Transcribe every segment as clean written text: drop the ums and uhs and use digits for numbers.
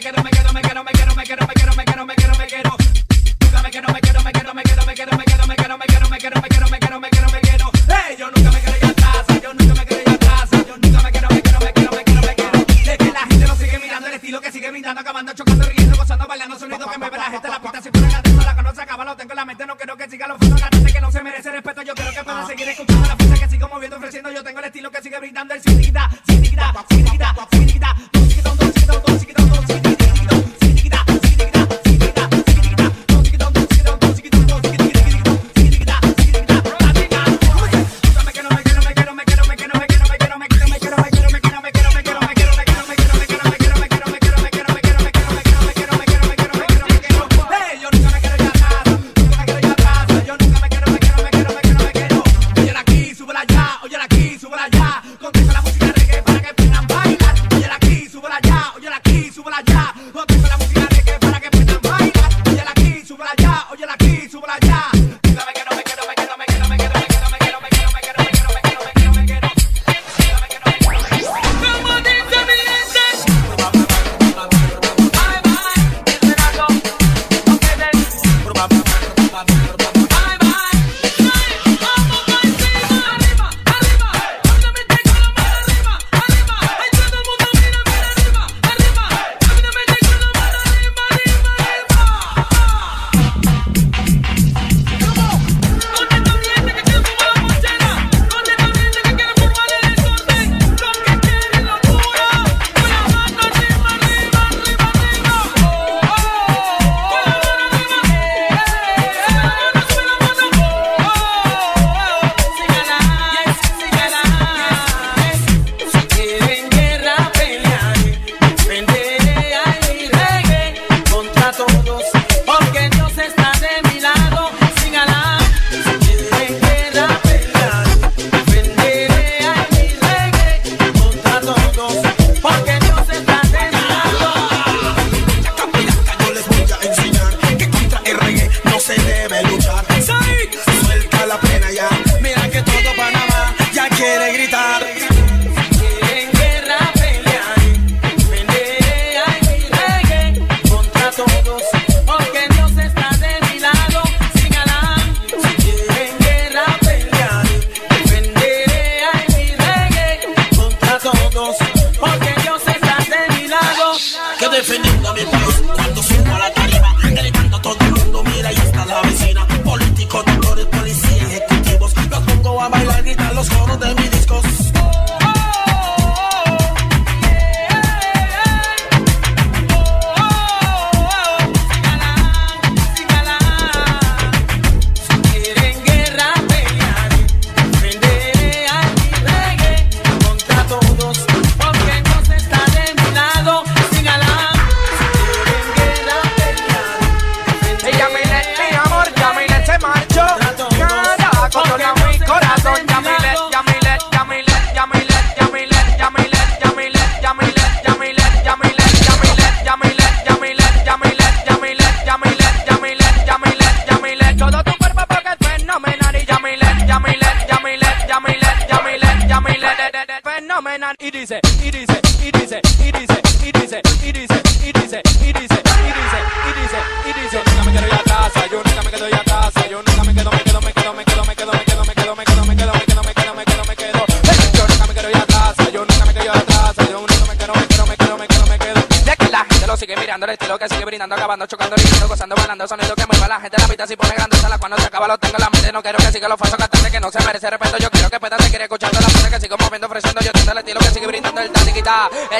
Acabando, chocando, gritando, gozando, bailando, sonido que mueva a la gente. La pista si pone grande, sala cuando se acaba lo tengo en la mente. No quiero que siga los falsos cantantes que no se merece respeto. Yo quiero que puedan seguir escuchando la música que sigo moviendo, ofreciendo. Yo tengo el estilo que sigue brindando el tati-quita. El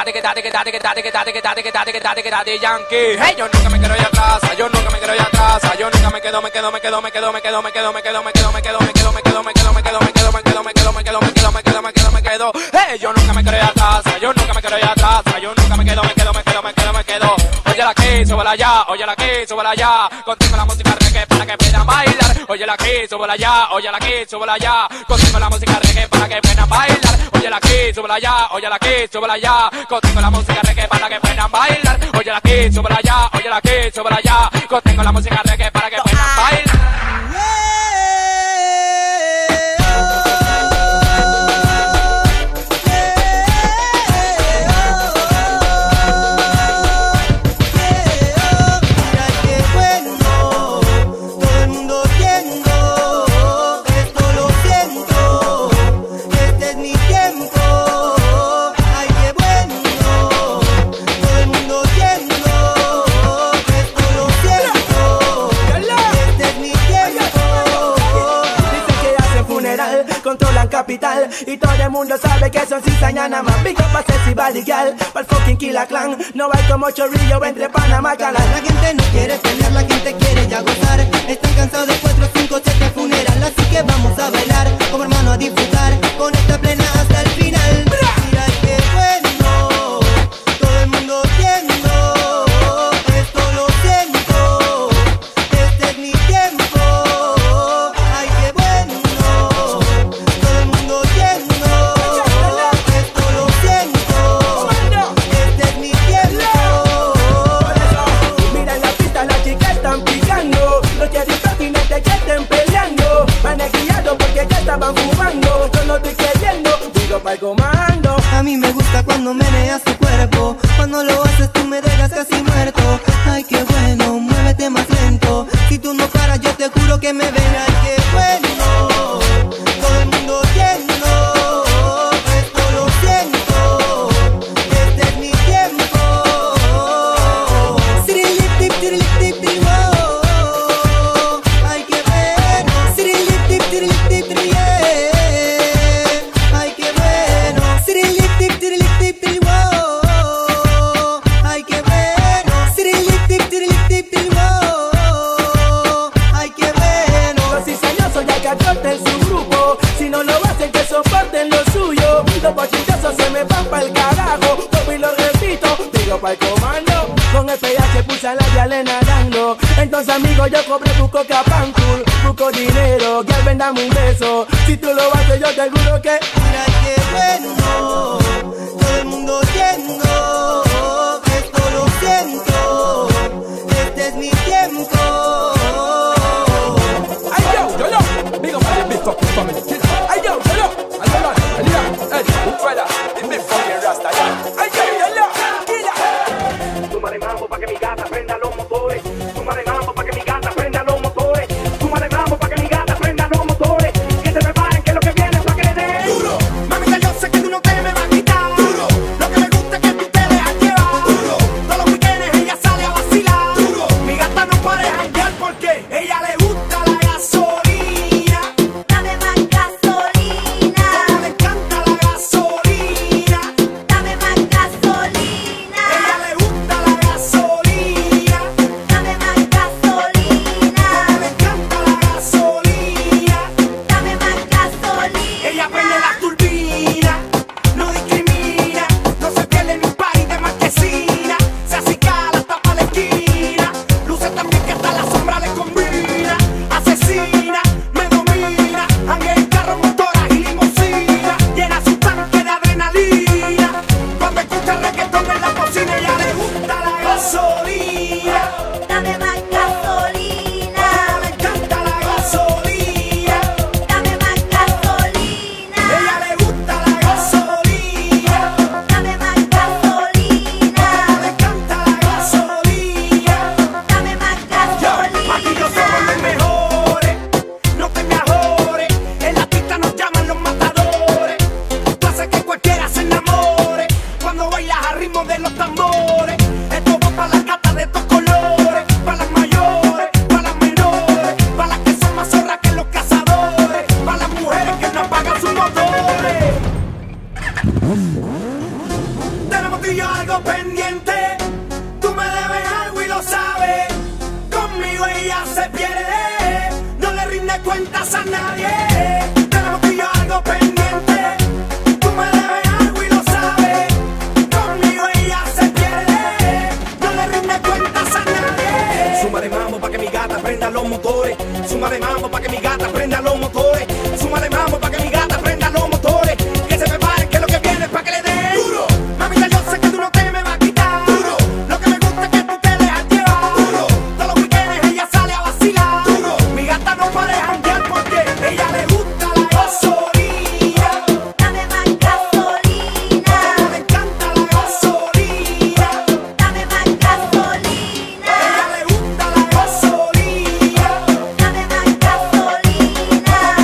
tati-quita, Yankee. Hey, yo nunca me quiero ir atrás, yo nunca me quiero ir atrás. Yo nunca me quedo. Hey, yo nunca me quiero ir atrás, yo nunca me quiero ir atrás. Yo nunca me quedo. Oye la aquí, súbela allá, oye la aquí, súbela allá. Contigo la música reggae para que puedan bailar. Oye la aquí, súbela allá, oye la aquí, súbela allá. Contigo la música reggae para que puedan bailar. Oye la aquí, súbela allá, oye la aquí, súbela allá. Contigo la música reggae para que puedan bailar. Oye la aquí, súbela allá, oye la aquí, súbela allá. Contigo la música reggae para que puedan bailar. mundo sabe que son cizaña nada más. Big up a sexy body girl, pa'l fucking Killa Clan. No hay como chorrillo entre Panamá y Calán. La gente no quiere pelear, la gente quiere ya gozar. Están cansados de 4, 5, 7 funeral. Así que vamos a bailar, como hermano a disfrutar. Con esta plena hasta el final. Mira qué bueno, todo el mundo viendo. Esto lo siento, este es mi tiempo. Ay, qué bueno, todo el mundo viendo. Esto lo siento, este es mi tiempo. Mira en la pista, las chicas están picando. Los cherry-patinetes que estén peleando. Van guiados porque ya estaban fumando. Yo no estoy queriendo, digo pa'l comando. A mí me gusta cuando meneas tu cuerpo. Cuando lo haces tú me dejas casi muerto. Ay, qué bueno, muévete más lento. Si tú no paras yo te juro que me ven. Ay, qué bueno, todo el mundo viendo. Esto lo siento, este es mi tiempo. Sirilip, tirilip, tip, oh. Ay, qué bueno. Sirilip, tip, yeah. Ay, qué bueno. Sirilip, tirilip, oh. Ay, qué bueno. Sirilip, oh. Ay, qué bueno. Los cizañosos ya cachoten su grupo. Si no lo hacen que soporten lo suyo. Los bochinchosos se me van pa'l carajo. Como y lo repito, digo pa'l comando. Con el PH puse la viale nadando. Entonces amigo yo cobré busco capancul. Busco dinero, que vendame un beso. Si tú lo haces yo te juro que Mira qué bueno, todo el mundo yendo. Esto lo siento, este es mi tiempo. Ay, yo, big up all the big fucking family. Ay, yo, hey, un fuera, the big fucking rasta, ay, Súmale mambo pa' que mi gata prenda los motores. Súmale mambo pa' que mi gata prenda los motores. Súmale mambo pa' que mi gata prenda los motores. Que se preparen que lo que viene es pa' que le den duro. Mamita, yo sé que tú no te me vas a quitar duro. Lo que me gusta es que tú te dejas llevar duro. Todos los weekends ella sale a vacilar duro. Mi gata no para de janguear porque ella le gusta la gasolina. Dame más gasolina. Como le encanta la gasolina. Dame más gasolina. Ella le gusta la gasolina. Dame más gasolina. Como le encanta la gasolina. Dame más gasolina. Ella prende la turbina, no discrimina, no se pierde ni un party de marquesina. Se acicala hasta pa' la esquina, luce también que hasta la sombra le combina. Asesina, me domina, anda en carro, motoras y limusina. Llena su tanque de adrenalina, cuando escucha reggaetón en la cocina. Ella le gusta la gasolina, Dame más gasolina. como le encanta la gasolina. Dame más gasolina. Ella le gusta la gasolina. Dame más gasolina. Le encanta la gasolina. Dame más gasolina. Aquí yo somos los mejores, no te me ajores. En la pista nos llaman los matadores. Tú haces que cualquiera se enamore cuando bailas al ritmo de los tambores. Esto va para las gatas de estos colores, para las mayores, para las menores, para las que son más zorras que los cazadores, para las mujeres que no apagan sus motores. Tenemos tú y yo algo pendiente. Tú me debes algo y lo sabes. Conmigo ella se pierde. No le rinde cuentas a nadie. Tenemos tú y yo algo pendiente. Tú me debes algo y lo sabes. Conmigo ella se pierde. No le rinde cuentas a nadie. Súmale mambo pa' que mi gata prenda los motores. Súmale mambo pa' que mi gata prenda los motores. Súmale mambo pa' que mi gata prenda los motores. Que se preparen que lo que viene es pa' que le den duro. Mamita, yo sé que tú no te me vas a quitar duro. Lo que me gusta es que tú te dejas llevar duro. Todos los weekends ella sale a vacilar duro. Mi gata no para de janguear porque ella le gusta la gasolina. Dame más gasolina. Como le encanta la gasolina. Dame más gasolina. Ella le gusta la gasolina. Dame más gasolina.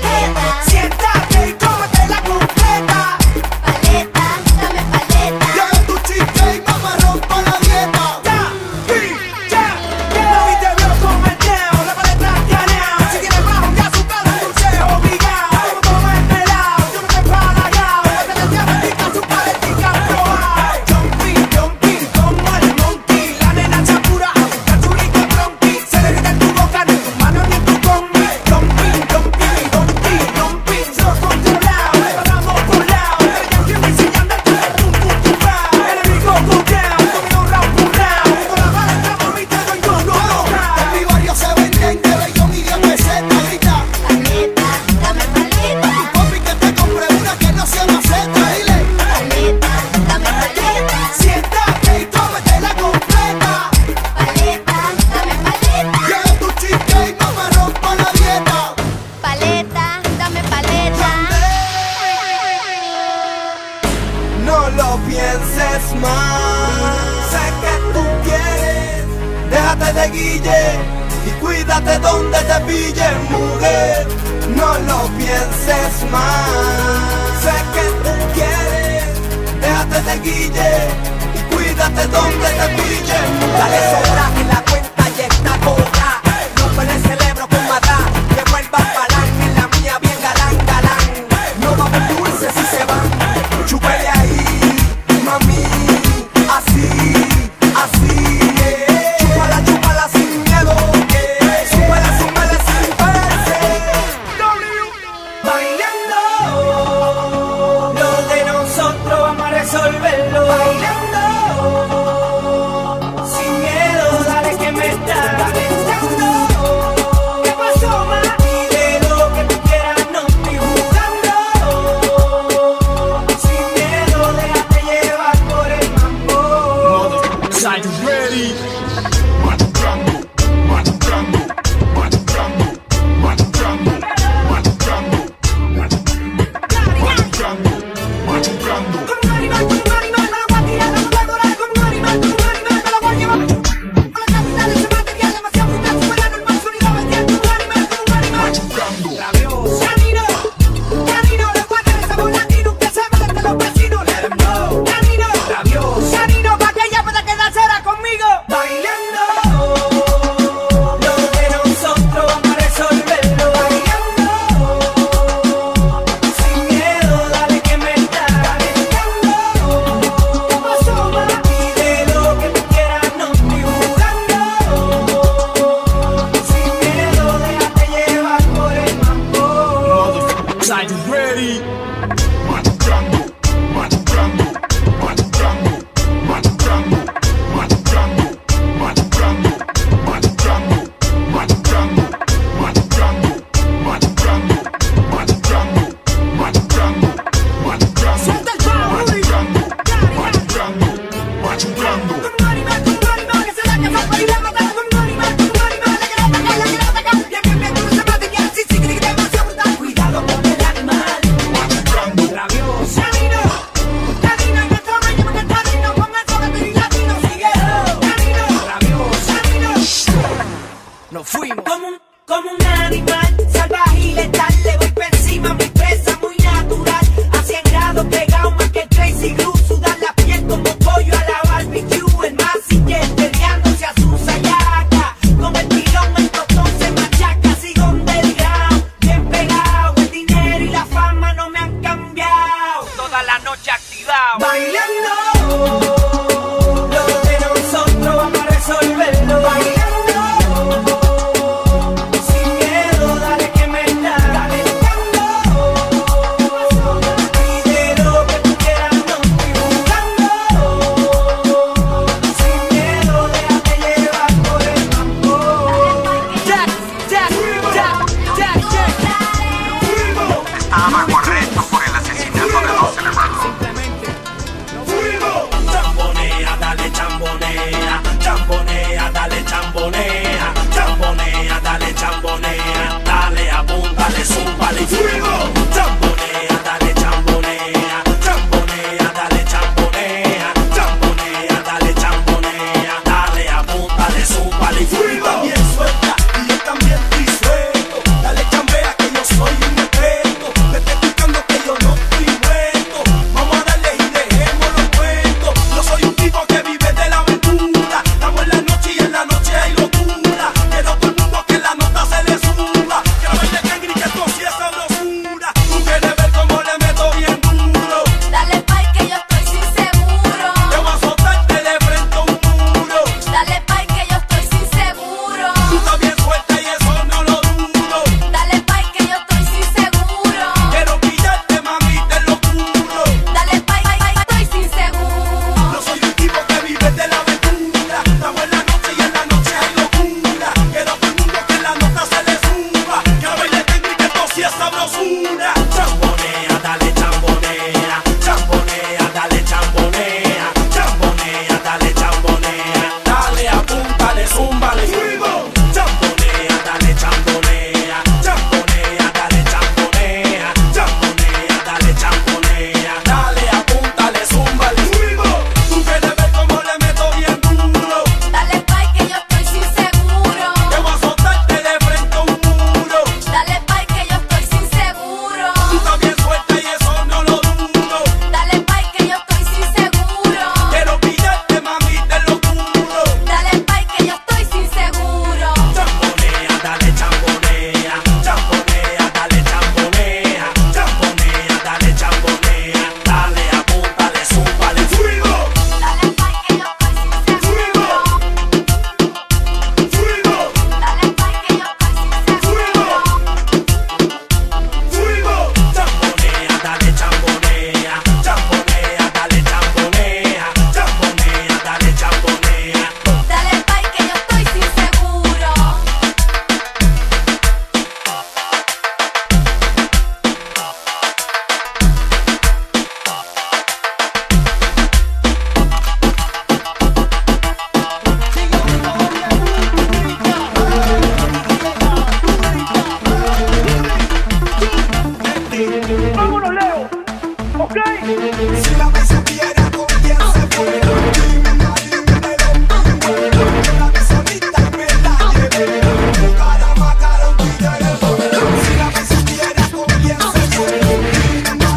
Siéntate y cómetela completa. Paleta, dame paleta. Llega tu chica y mamá rompa la dieta. Mami te veo con el neo, la paleta escaneado. Si tienes bajo que azúcar, un dulce obligado. Como todo es pelado, yo no te he palagado. Te la diabetica, su paletica probada. Jumping, jumping, como el monkey. La nena chapura, la churrica tronqui. Se derrite en tu boca, ni en tus manos ni en tu combi. Jumping, jumping, jumping, jumping. Se lo controlado, le pasamos por lado. Pero ya estoy enseñando el tum, tum, tum, tum, enemigo go down, dominó round por round. Con la paleta por mí te doy todo. En mi barrio se venden de bellón y 10 pesetas. Grita, Paleta, dame paleta. papi, que te compre una que no sea maceta. Dile, Paleta, dame paleta. siéntate y cómetela completa. Paleta, dame paleta. Llega tu chica y mamá rompa la dieta. Paleta, dame paleta. No lo pienses más. Sé que tú quieres. Déjate de guille y cuídate donde te pille, mujer. No lo pienses más. Sé que tú quieres. Déjate de guille y cuídate donde te pille, mujer. Dale sobra que la cuenta ya está cobrada. Rompe el cerebro con mata. Que vuelva palan en la mía bien galán, galán. No va a haber dulces si se van. Chúpele ahí, mami, así, así. Chúpala, chúpala sin miedo. Súbela, súbela sin pararse. Bailando, lo de nosotros vamos a resolverlo. Bailando, sin miedo, dale que me está calentando. ¿Qué pasó, ma? Pide lo que tú quieras, no estoy jugando. Sin miedo, déjate llevar por el mambo. Como un animal, me lo voy a tirar, me lo voy a devorar. Como un animal, me lo voy a llevar. Con la capital de ese material demasiado brutal, supera normal, sonido bestial. Como un animal, rabioso. Canino, le voy a dar esa volatino que se mete entre los vecinos. Let 'em know. Canino, rabioso. Canino, pa' que ella pueda quedarse ahora conmigo. Bailando, lo de nosotros vamos a resolverlo. Bailando, sin miedo, dale que me está calentando. ¿Qué pasó, ma? Pide lo que tú quieras, no estoy jugando. Sin miedo, déjate llevar por el mambo. Suelta el power, Rudy. Como un animal, que se da que fa para ir a matar. Como un animal, le quiere atacar, Bien, bien, bien, tú no se mate, que así, sí, que demasiado brutal. Cuidado con el animal. nosotros una. Chambonea, dale chambonea, chambonea, dale chambonea, chambonea, dale chambonea, dale apúntale, zúmbale, fuego. Chambonea, dale chambonea, chambonea, dale chambonea, chambonea, dale chambonea, dale apúntale, zúmbale, fuego. Tú quieres ver cómo le meto bien duro. Dale pay que yo estoy sin seguro. Te voy a azotarte de frente a un muro. Dale pay que yo estoy sin seguro. Tú estás bien suelta y eso no lo dudo. Dale pay que yo estoy sin seguro. Quiero pillarte, mami, te lo juro. Dale pay que yo estoy sin seguro. Chambonea, dale chambonea, chambonea, dale chambonea, chambonea, dale chambonea, dale apúntale, zúmbale, fuego, Dale pay que yo estoy sin seguro. fuego, Dale pay que yo estoy sin seguro. fuego. Chambonea, dale chambonea, chambonea, dale chambonea, chambonea, dale chambonea. Dale pay que yo estoy sin seguro. Vámonos, Leo. ¿Ok? Si la me supiera con quién se fue, dímelo, dímelo, la vi solita y me la llevé. Caramba, caramba, si la me supiera con quién se fue, dímelo,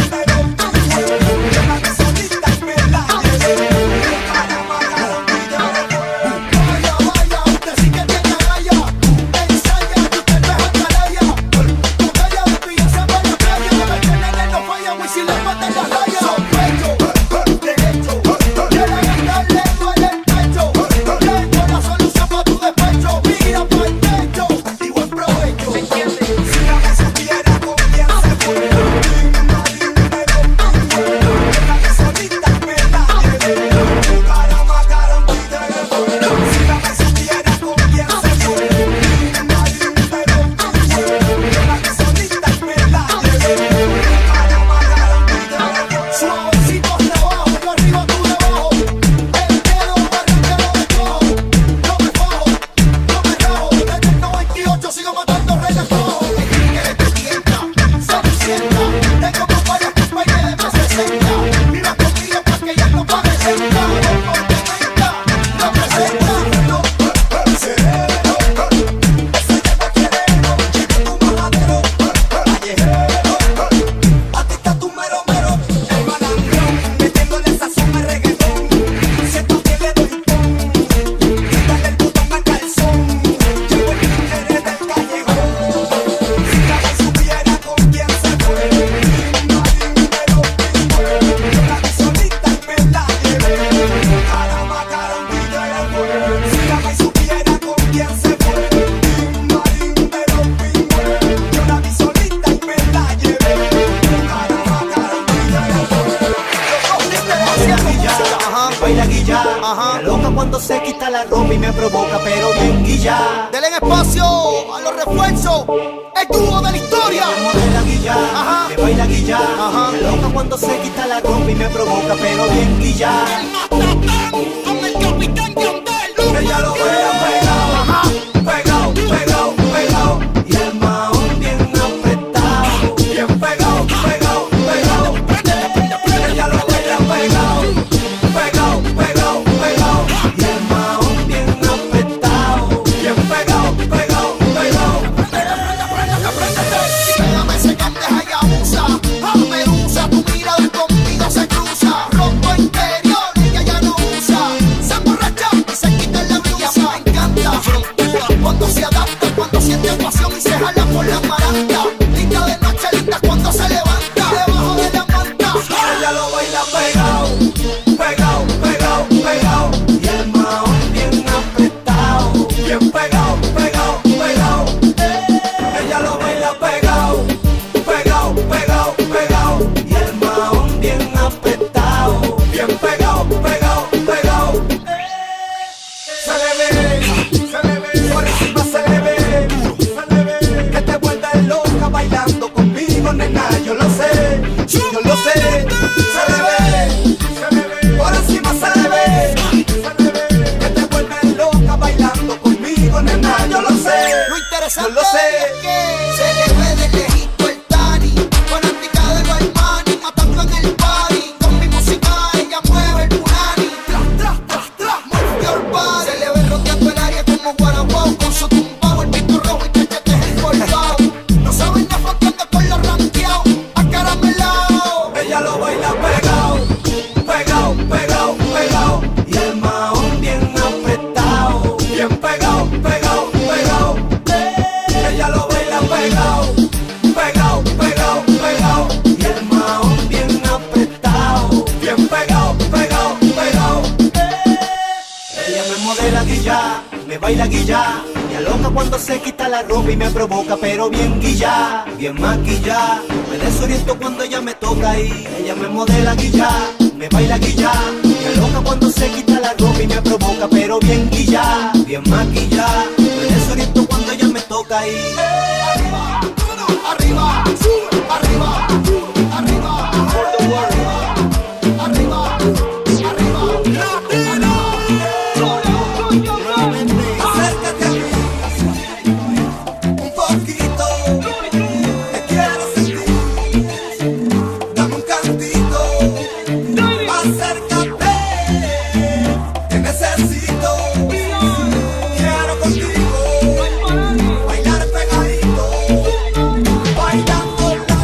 la vi solita y me la llevé. Caramba, caramba, vaya, vaya, usted sí que tiene agallas. Ensaya, que usted no es atalaya. Con ella de pillarse para la calle, que me tienen en los fallas, y si le matan las rayas. Sospecho, derecho, que la gana le duele el pecho. Tengo la solución para tu despecho. Mira pa'l techo y buen provecho. Si la me supiera con quién se fue, dímelo, dímelo, la vi solita y me la llevé. Caramba, caramba, si la me supiera con quién se fue, dímelo, dímelo, la vi solita y me la llevé. Caramba, caramba, suavecito hasta abajo, yo arriba tú debajo. El dedo arranca lo de cojo. No me fajo, no me rajo. Desde el 98 sigo matando relajos. El tigre te tienta, se disienta. Tengo compadres que baile de más 60. Mira conmigo pa' que ya no pague senta. No complementa, no presenta. Sereno, ese ya no quiere, llega tu majadero. Callejero, a ti está tu mero mero. El malandrón, metiéndole sazón al reggaetón. Si tú tienes doy pon, quítale el botón al calzón. Llevo el interés del callejón. Si la me supiera con quién se fue, dímelo, yo la vi solita y me la llevé. Caramba, caramba, si la me supiera con quién se fue, dímelo, yo la vi solita y me la llevé. Caramba, Ajá, baila guilla, ajá. Me loca cuando se quita la ropa y me provoca, pero bien guilla. Denle espacio a los refuerzos. El dúo de la historia. Baila guilla, Ajá. me baila guilla. Ajá. Me loca cuando se quita la ropa y me provoca, pero bien guilla. Con el capitán Yandel. ella lo vea pegado, pegado, pegado, pegado. Y el mahón bien apretado. Bien pegado, pegado, pegado. Ella lo vea pegado, pegado, pegado, pegado. Y el mahón bien apretado. Bien pegado, pegado, pegado. Pégame ese candeja y abusa. A Medusa, tu mirada conmigo se cruza. Rompo interior, ella guilla. Me aloca cuando se quita la ropa y me provoca, pero bien guilla, bien maquilla. Me desoriento cuando ella me toca y ella me modela guilla, me baila guilla. Me aloca cuando se quita la ropa y me provoca, pero bien guilla, bien maquilla. Me desoriento cuando ella me toca y Arriba, arriba, sube, arriba, arriba, for the world. Arriba, arriba, latino. acércate a mí un poquito, te quiero sentir, dame un cantito, acércate, te necesito, quiero contigo, bailar pegadito, bailando la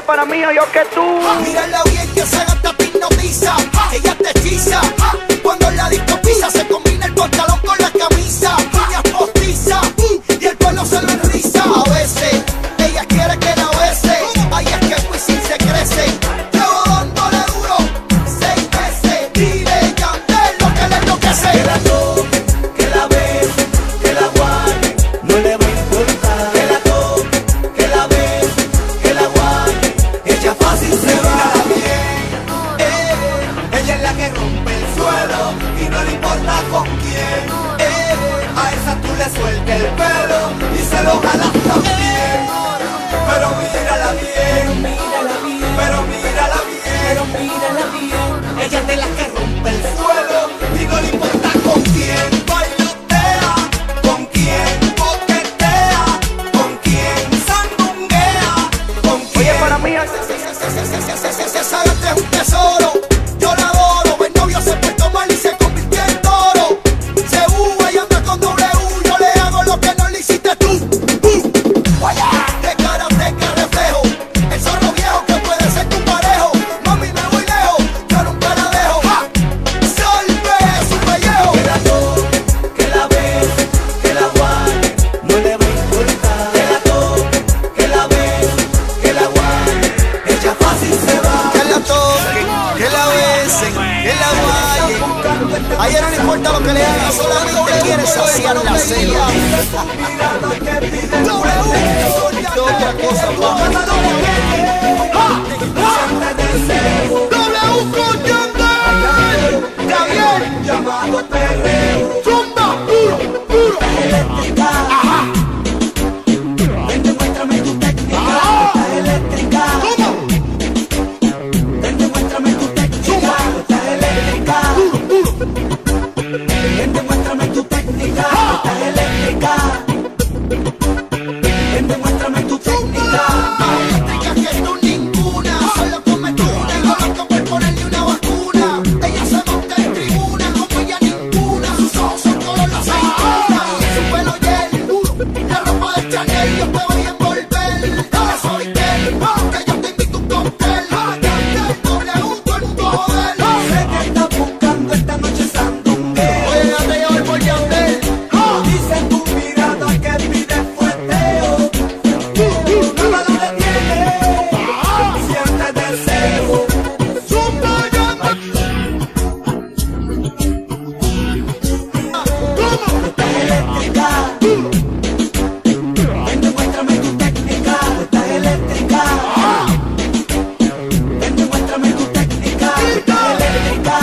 Oye, para mí, yo que tú. Mírala bien que se gasta te hipnotiza. Ella te hechiza. Cuando la disco pisa se combina el pantalón con la camisa. Ella postiza y el pelo se lo enriza. A veces ella quiere que la bese. Ahí es que Wisin se crece. Llevo dándole duro 6 meses. Dile Yandel lo que le enloquece. Que la toque, que la bese, que la guarde, no le va a importar. Que la toque, que la bese, que la guarde, ella fácil se va. Ella es la que rompe el suelo y no le importa con quién. A esa tú le sueltas el pelo y se lo jalas también. Pero mírala bien, pero mírala bien. Ella es de la que rompe el suelo y no le importa con quién. Bailotea, con quién coquetea, con quién sandunguea, con quién. Oye, para mí, Esa gata es un tesoro, yo la adoro. El novio se portó mal y se convirtió en toro. Se y anda con W, yo le hago lo que no le hiciste tú. De karateca reflejo, el zorro viejo que puede ser tu parejo. Mami, me voy lejos, yo nunca la dejo. Salve su pellejo. que la toque, que la bese, que la guarde, no le va a importar. Que la toque, que la bese, que la guarde, ella fácil se va. Que la toquen, que la besen, que la guayen. A ella no le importa lo que le haga, solamente quiere saciar la sed. Y otra cosa más. W con Yandel, Gabriel, llamado perreo. Zumba, puro, puro. Eléctrica, ven, demuéstrame tu técnica. Estás eléctrica, ven, demuéstrame tu técnica. Estás eléctrica, ven, demuéstrame tu técnica. Estás eléctrica, ven, demuéstrame tu técnica. Eléctrica que tú ninguna, solo come tú, tengo loco por ponerle una vacuna. Ella se monta en tribuna, como ella ninguna. Sus ojos son color la aceituna, su pelo hiel, la ropa de Chanel, yo te voy a envolver. Dale soy Kel, que yo te invito a un cóctel. Yandel, W, todo el mundo a joder. Sé que estás buscando esta noche sandungueo. Oye, déjate llevar por Yandel. Dice tu mirada que pide fueteo. Nada lo detiene, siente deseo. Zumba, Yandel. Estás eléctrica, ven, demuéstrame tu técnica. Estás eléctrica, ven, demuéstrame tu técnica. Estás eléctrica,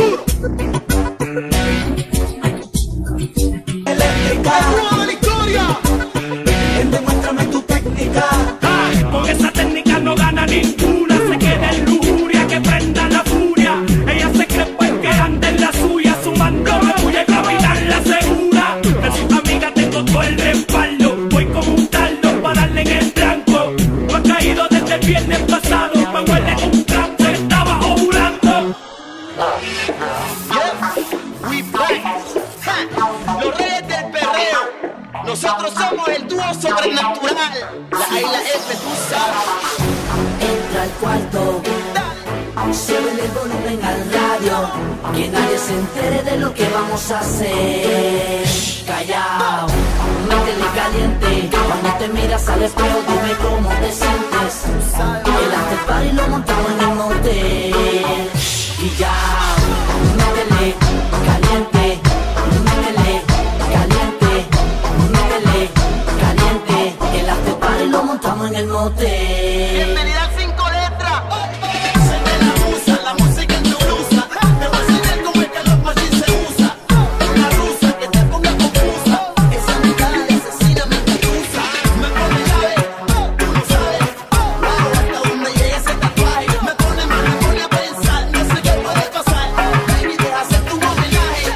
eléctrica, ¡Prueba de la historia! ven, demuéstrame tu técnica. Con esa técnica no gana ninguna. Se queda en lujuria, que prenda la furia. Ella se cree porque anda en la suya. Sumando me voy a caminar la segura. De sus amigas tengo todo el respaldo. Voy como un taldo para darle en el blanco. No ha caído desde el viernes pasado. Me huele un trap, se estaba ovulando. We back. Ja, los reyes del perreo. Nosotros somos el dúo sobrenatural. La isla F, tú sabes. Entra al cuarto, sube el volumen al radio, que nadie se entere de lo que vamos a hacer. Callao, métele caliente, cuando te miras al espejo dime cómo te sientes. El after party lo montamos en el motel. Y ya, métele caliente, métele caliente, métele caliente. El after party lo montamos en el motel. Bienvenida al 5 letras. Se me la usa, la música en tu blusa. Te voy a enseñar cómo es que los machis se usa. Una rusa que te ponga confusa. Esa mirada de asesina me cruza. Me pone llave, tú lo sabes. Bajo hasta donde llegue ese tatuaje. Me pone mal, me pone a pensar. No sé qué puede pasar. Baby, deja hacer tu homenaje.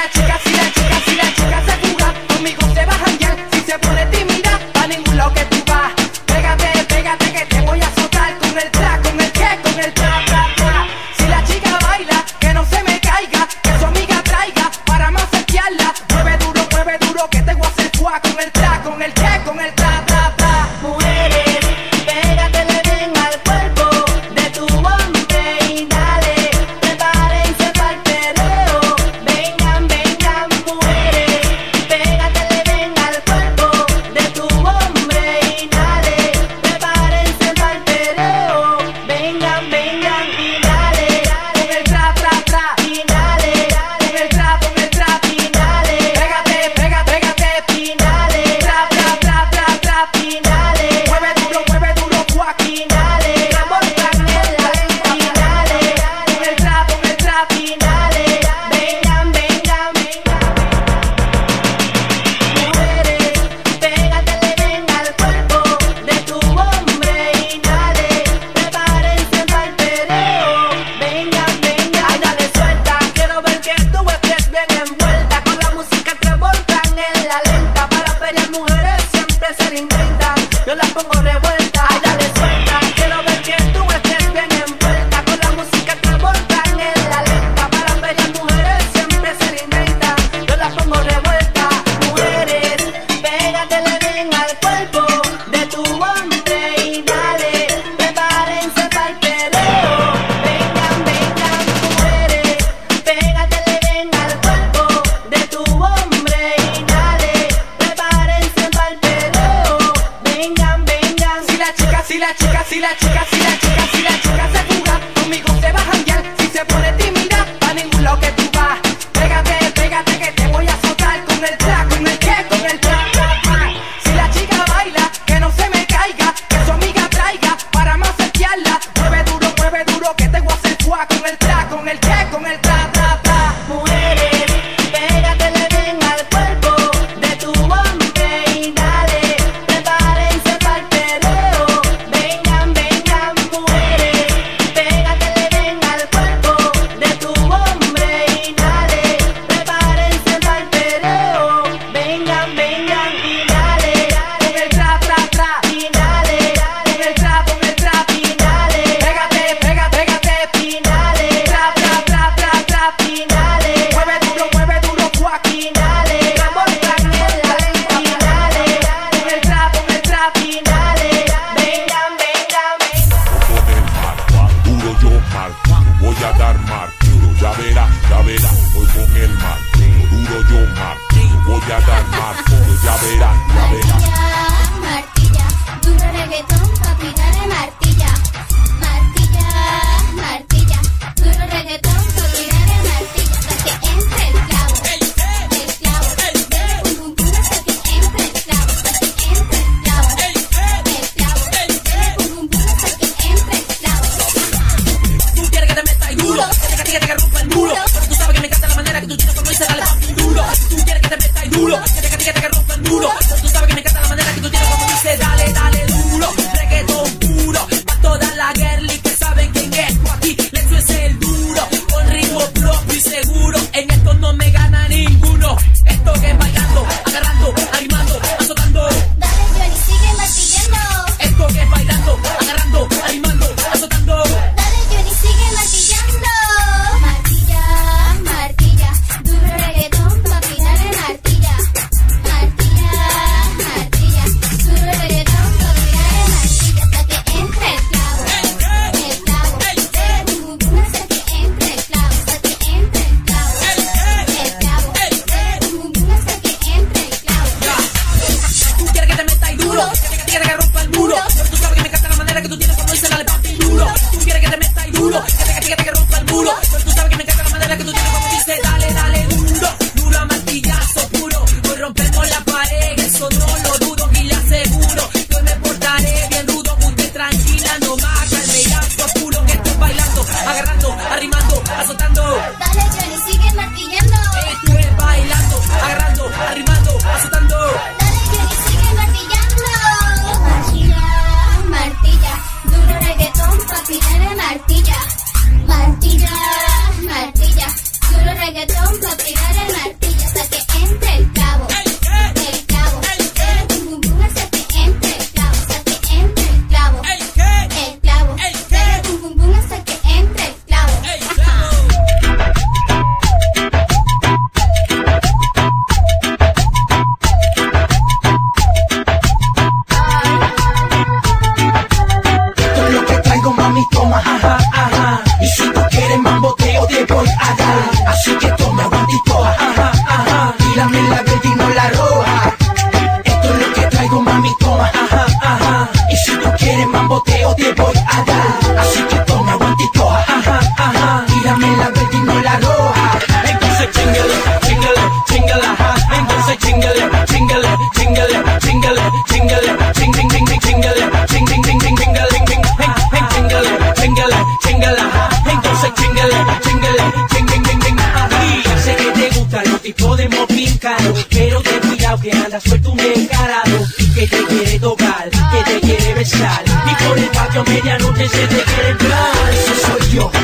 reggaetón.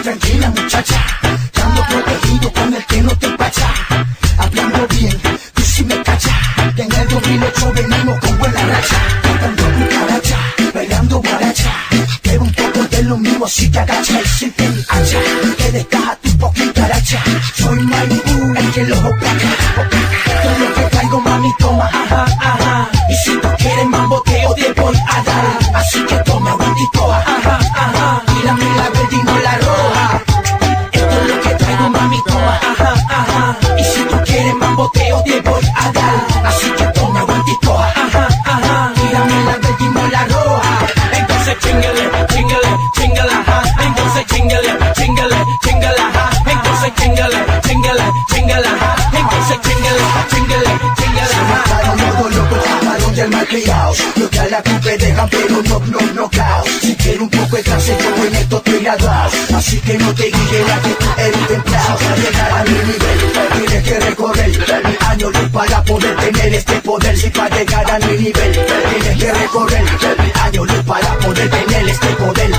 tranquila muchacha, que ando protegido con el que no te empacha. Hablando bien, tú sí me cachas, que en el 2008 venimos con buena racha. Cantando cucaracha, bailando guaracha, pero un poco de lo mismo si te agacha y si te hacha, que descaja tu poquita racha. Soy Maipú, el que lo opaca. Esto es lo que traigo, mami, toma, ajá, ajá. Y si tú quieres mambo te voy a dar, así que toma aguantito, ajá, ajá. Tírame la verde y no la roja. Esto es lo que traigo, mami, toma, ajá, ajá. Y si tú quieres mambo te voy a dar, así que toma aguantito, ajá, ajá. Tírame la verde y no la roja. Entonces chingale, chingale, chingale, ajá. Entonces chingale, chingale, chingale, ajá. Entonces chingale, chingale, chingale, ajá. Entonces chingale, chingale, chingale, ajá. Todos locos escaparon del malcriado, los que a la cumple dejan pero no caos. Si quiero un poco de clase yo en esto estoy graduado, así que no te guíes la que tú eres templado. Para llegar a mi nivel tienes que recorrer mi año luz para poder tener este poder. Si para llegar a mi nivel tienes que recorrer mi año luz para poder tener este poder.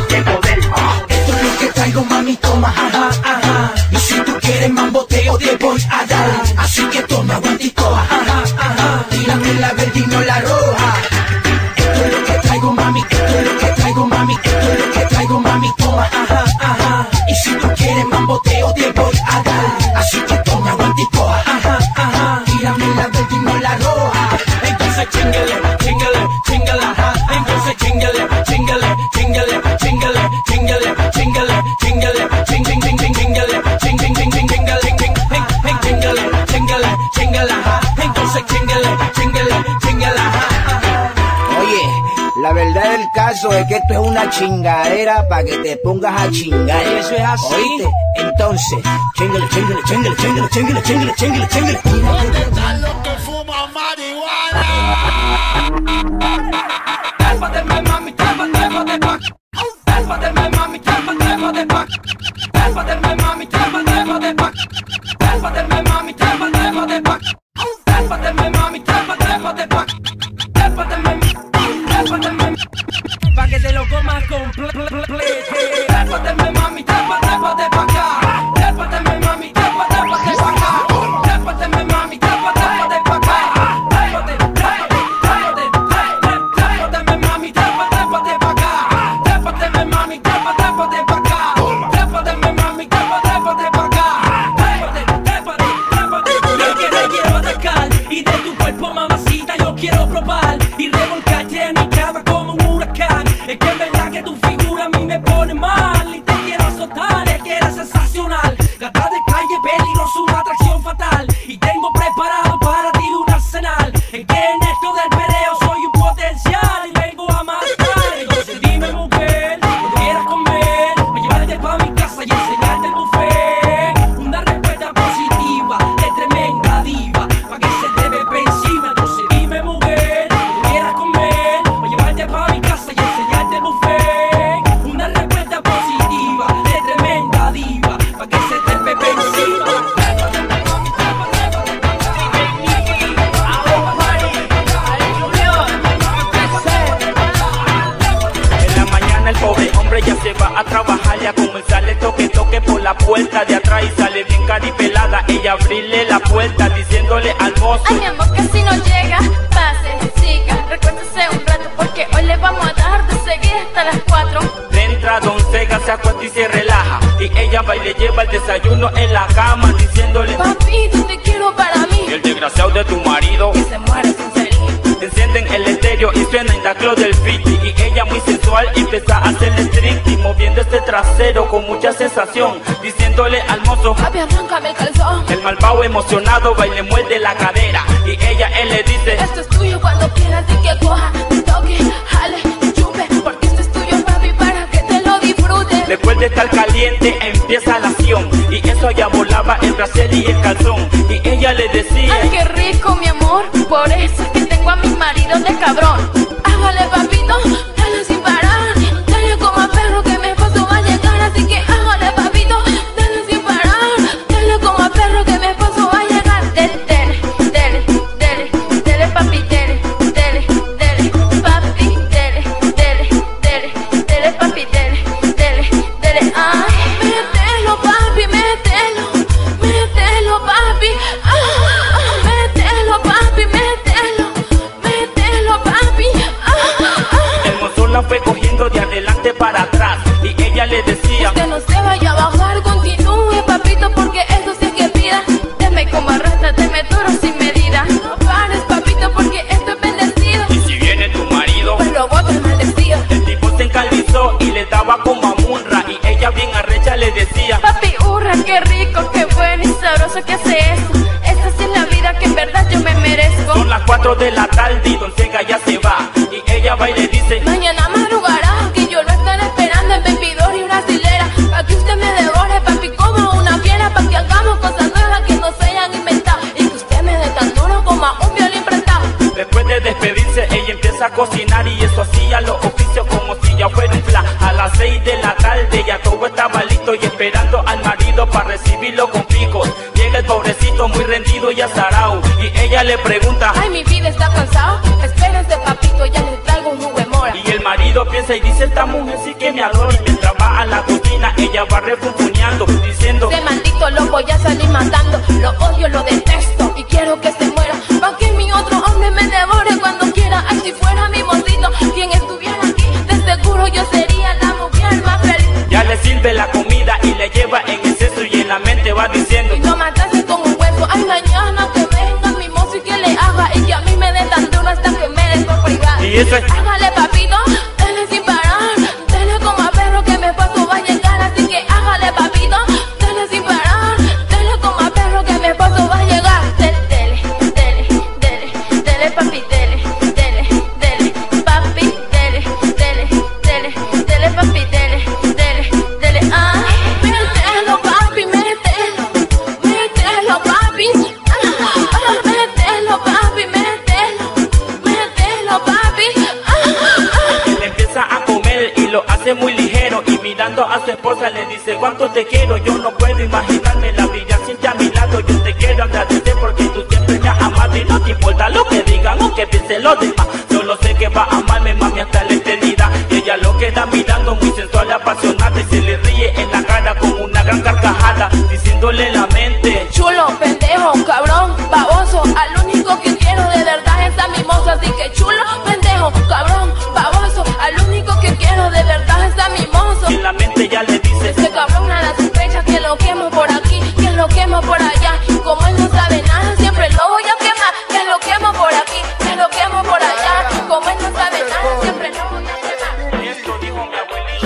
Esto es lo que traigo, mami, toma, ajá, ajá. Y si tú quieres mambo te voy a dar, así que toma aguantito, ajá, ajá. Tírame la verde y no la roja. Esto es lo que traigo, mami, esto es lo que traigo, mami, esto es lo que traigo, mami, toma, ajá, ajá. Y si tú quieres mambo te voy a dar, así que toma aguantito, ajá, ajá. Tírame la verde y no la roja. Entonces chingale, chingale, chingale, ajá. Entonces chingale, chingale, chingale, chingale, chingale, chingale, chingale, ching ching ching ching chingale, ching ching ching ching chingale, chingale, chingale, chingale, ajá. Entonces chingale, chingale, chingale, ajá. Oye, la verdad del caso es que esto es una chingadera para que te pongas a chingar. Eso es así. ¿Oíste? Entonces, chingale, chingale, chingale, chingale, chingale, chingale, chingale, chingale. ¿Dónde están los que fuman marihuana? Trépateme, mami, trépate pa'. Trépateme, mami, trépate pa'. Trépateme, mami, trépate pa'. Trépateme, mami, trépate pa'. Trépateme, mami, trépate pa'. Trépateme, pa' que te lo comas completo. Trépateme, mami, trépate pa' acá. Trépateme, mami, trépate pa' acá. Trépateme, mami, trépate pa' acá. Trépateme, mami, trépate pa' acá. Trépateme, mami, trépate pa' acá. Trépateme, mami, trépate pa' acá. Yo que te quiero atacar y de tu cuerpo, mamacita, yo quiero probar y revolcarte en mi cama como un huracán. Es que en verdad que tu figura a mí me pone mal y te quiero azotar, es que eres sensacional. Gata de calle, peligroso, una atracción fatal y tengo preparado para ti un arsenal. Es que en esto del perreo soy un potencial y vengo a matar. Entonces dime, mujer, cuando quieras comer, me llevarte pa' mi casa y enseñarte el buffet. Una respuesta positiva de tremenda diva, pa' que se te ve encima. Entonces dime, mujer, cuando quieras comer, me llevarte pa' mi casa y enseñarte el buffet. Una respuesta positiva de tremenda diva, pa' que se te ve encima. En la mañana el pobre hombre ya se va a trabajar, ya comenzar el toque por la puerta de atrás y sale bien caripelada, ella abrirle la puerta diciéndole al mozo: Ay, mi amor, que si no llega, pase, siga, recuérdese un rato porque hoy le vamos a dar de seguir hasta las 4. Entra Don Sega, se acuesta y se relaja, y ella va y le lleva el desayuno en la cama diciéndole: Papi, ¿dónde quiero para mí? Y el desgraciado de tu marido Que se muere sin salir. encienden el estéreo y suena en Indaclo del Fiti, y ella muy sensual empieza a hacerle stricty, moviendo este trasero con mucha sensación, diciéndole al mozo: Papi, arráncame el calzón. el malvado emocionado va y le muerde la cadera, y él le dice: Esto es tuyo cuando quieras y que coja, toque, jale, chupe, porque esto es tuyo, papi, para que te lo disfrutes. Después de estar caliente empieza la acción, y eso ya volaba el brasier y el calzón, y ella le decía: Ay, qué rico, mi amor, por eso es que tengo a mi marido de cabrón. Hágale, papito, dale sin parar, dale como a perro que mi esposo va a llegar, así que hágale, papito, dale sin parar, dale como a perro que mi esposo va a llegar. Dele, dele, dele, dele, dele, papi, dele, dele, dele, papi, dele, dele, dele, dele, papi, dele, dele, dele, ay, espérate. estoy esperando al marido para recibirlo con picos. Llega el pobrecito muy rendido y azarao, y ella le pregunta: ay, mi vida está cansado, espérense papito, ya le traigo un jugo de mora. Y el marido piensa y dice: esta mujer sí que me adora. Y mientras va a la cocina, ella va refunfuñando, diciendo: ese maldito lo voy a salir matando, lo odio, lo detesto y quiero que se muera, pa' que mi otro hombre me devore cuando quiera. Ay, si fuera mi mocito quien estuviera aquí, de seguro yo sería la mujer más feliz. Ya le sirve la comida y le lleva en exceso, y en la mente va diciendo: y lo mataste con un hueso. Ay, mañana que venga mi mozo y que le haga, y que a mí me dé tan duro hasta que me dé por privado. Y eso es: hágale papito, dele sin parar, dele como a perro que me paso va a llegar. Así que hágale papito, dele sin parar, dele como a perro que me paso va a llegar. Dele, dele, dele, dele papi, dele, dele, dele, papi, dele, dele, dele, dele papi, dele, dele, dele. Ay, mételo papi, mételo, mételo papi, mételo papi, mételo papi. Él empieza a comer y lo hace muy ligero, y mirando a su esposa le dice: cuánto te quiero, yo no puedo imaginarme la vida sin ti a mi lado. Yo te quiero agradecer porque tú siempre me has amado, y no te importa lo que digan o que piensen los demás. Solo sé que va a amarme, mami, hasta la eternidad. Y ella lo queda mirando muy sensual, apasionada, y se le ríe en la cara con una gran carcajada, diciéndole en la mente: chulo, pendejo, cabrón, baboso, al único que quiero de verdad es a mi mozo. Así que chulo, pendejo, cabrón, baboso, al único que quiero de verdad es a mi mozo. Y en la mente ya le dice: ese cabrón nada sospecha que lo quemo por aquí, que lo quemo por allá. Como él no sabe nada, siempre lo voy a quemar. Que lo quemo por aquí, que lo quemo por allá. Como él no sabe nada, siempre lo voy a quemar. Esto dijo mi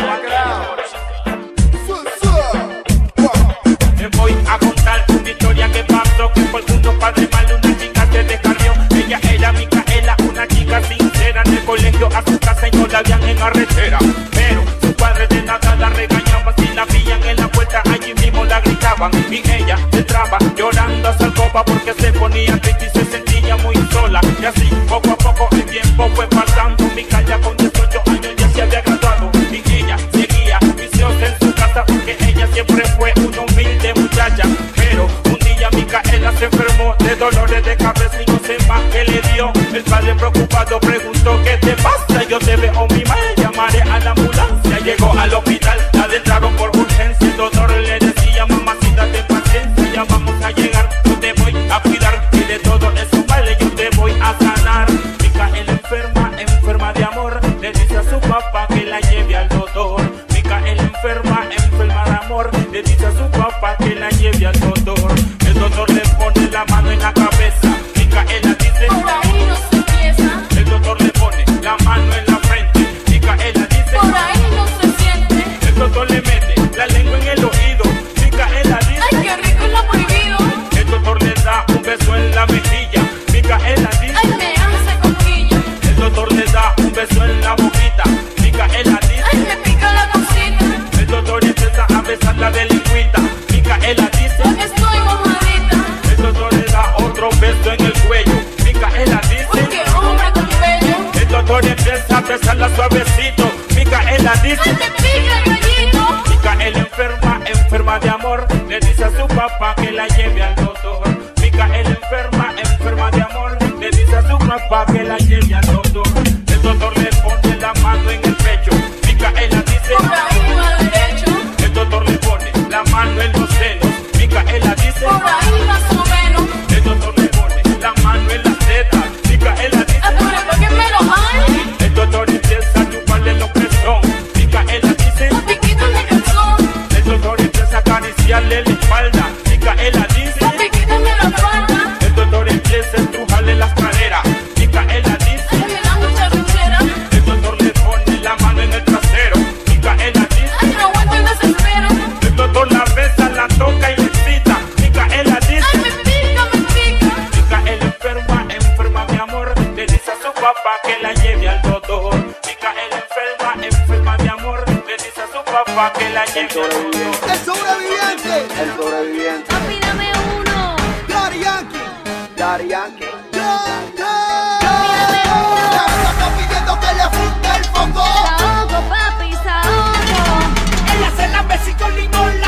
abuelito. Les voy a contar una historia que pasó, que por unos padres malos una chica se descarrió. Ella era Micaela, una chica sincera, en el colegio a su casa y no la habían en carretera. Pero sus padres de nada la regañaban, si la pillan en la puerta allí mismo la gritaban. Y ella entraba llorando a su alcoba porque se ponía triste y se sentía muy sola. Y así poco a poco el tiempo fue pasando. Micaela con 18 años ya se había graduado, y ella seguía viciosa en su casa porque ella siempre fue una humilde muchacha. Pero un día Micaela se enfermó de dolores de cabeza y no sé más qué le dio. El padre preocupado preguntó: ¿qué te pasa? Yo te veo mi madre, llamaré a la ambulancia. Llegó al hospital, la adentraron por urgencia. El doctor le decía: mamacita, ten paciencia, ya vamos a llegar. Yo te voy a cuidar y de todo eso vale, yo te voy a sanar. Micaela enferma, enferma de amor, le dice a su papá que la lleve al doctor. Micaela enferma, enferma de amor, le dice a su papá que la lleve al doctor. El doctor le pone la mano en la cabeza. Micaela dice: por ahí no se empieza. el doctor le pone la mano en la frente. Micaela dice: por ahí no se siente. el doctor le mete la lengua en el oído. Micaela dice: ay, qué rico es lo prohibido. el doctor le da un beso en la mejilla. Micaela dice: ay, me hace cosquilla. el doctor le da un beso en la boquita. Micaela dice: ay, me pica la cosita. el doctor empieza a besarla de lengüita. Micaela dice: estoy mojadita. el doctor le da otro beso en el cuello. Micaela dice: ay, qué hombre tan bello. el doctor empieza a besarla suavecito. Micaela dice: ay, me pica el gallito. Micaela enferma, enferma de amor, le dice a su papá que la lleve al doctor. Micaela enferma, enferma de amor, le dice a su papá que la lleve al doctor. El doctor le pone la mano en el pecho. Micaela dice: por ahí va derecho. el doctor le pone la mano en los senos. Micaela dice: por ahí más o menos. el doctor le pone la mano en las tetas. Micaela dice: ¿por qué me lo hay? el doctor empieza a chuparle los pezón. Micaela dice: papi, quítame el calzón. el doctor empieza a acariciarle la espalda. Micaela dice: papi, quítame la falda. el doctor empieza a estrujarle las caderas. Micaela dice: ay, me da mucha rechera. el doctor le pone la mano en el trasero. Micaela dice: ay, no aguanto y desespero. el doctor la besa, la toca y le excita. Micaela dice: ay, me pica, me pica. Micaela enferma, enferma de amor, le dice a su papá que la lleve al doctor. Micaela enferma, enferma de amor, le dice a su papá que la lleve al doctor. El sobreviviente. El sobreviviente. Papi, dame uno. Daddy Yankee. Daddy Yankee. Está pidiendo que le funde el foco. Saoco, papi, saoco. Ella se la besí con limón.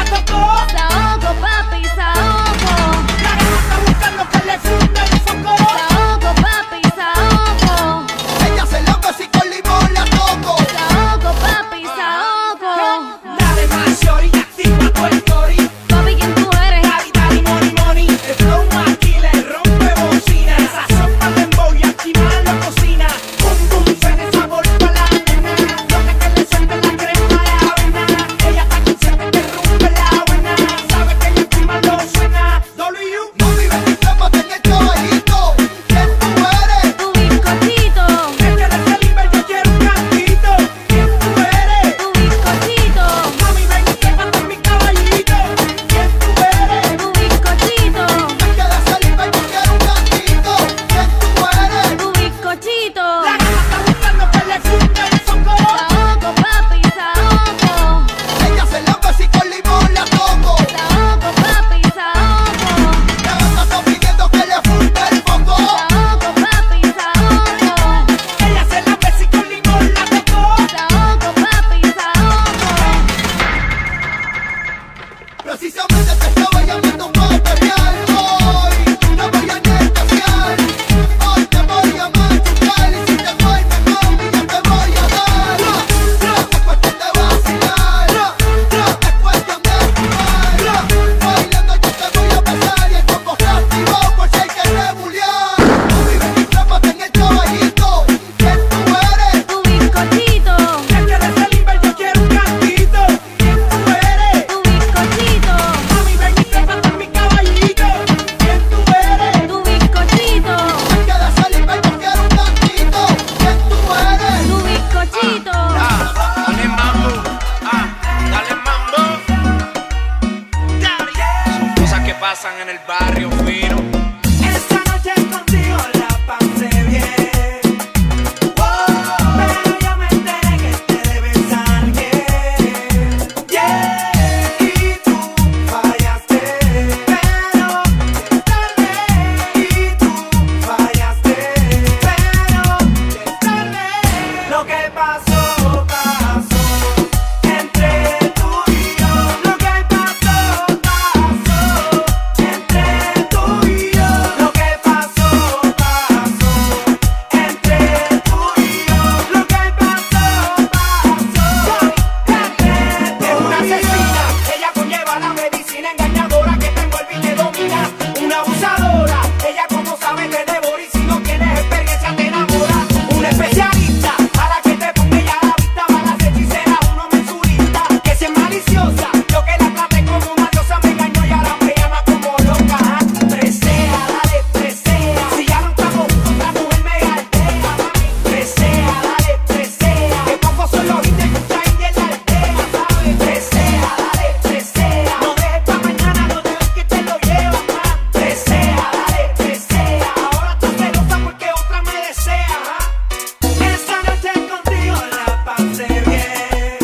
Precisamente te estaba llamando para pelear. Hoy no voy a negociar. Hoy te voy a machucar. Y si te falta mami, yo te voy a dar. Es cuestión de vacilar. Es cuestión de jugar. Bailando yo te voy a pasar. Y el combo está activado por si hay que rebuliar. Mami, ven y trápate en el caballito. ¿Quién tú eres? Tu bizcochito, Ya que de Saliver yo quiero un cantito. ¿Quién tú eres? tu bizcochito, Mami, ven y trépate en mi caballito. ¿Quién tú eres? tu bizcochito, Es que de salir me quiero un tantito. ¿Quién tú eres? tu bizcochito. Dale mambo, dale mambo. Son cosas que pasan en el barrio fino. Esta noche contigo la pasé bien. Pero yo me enteré que te debes a alguien. Y tú fallaste. Pero es tarde. Y tú fallaste. Pero es tarde. Lo que pasó, pasó. Entre tú y yo. Lo que pasó, pasó. Entre tú y yo. Lo que pasó, pasó. Entre tú y yo. Lo que pasó, pasó. Es una asesina. Ella conlleva la medicina engañadora que te envuelve y te domina. Una abusadora. Ella como sabe te devora y si no tienes experiencia te enamora. Una especialista para que te ponga ella a la vista. Malas hechiceras, uno mensurista. Que si es maliciosa, yo que la traté como una diosa me engañó y ahora me llama como loca. Presea, dale, presea. Si ya no estamos juntos, otra mujer me galtea, mami. Presea, dale, presea. Que pocos son los hits que está ahí en la aldea, ¿sabes? Presea, dale, presea. No dejes pa' mañana, no dejes que te lo llevas, ma. Presea, dale, presea. Ahora estás celosa porque otra me desea, ¿ah? Esta noche contigo la pasé bien.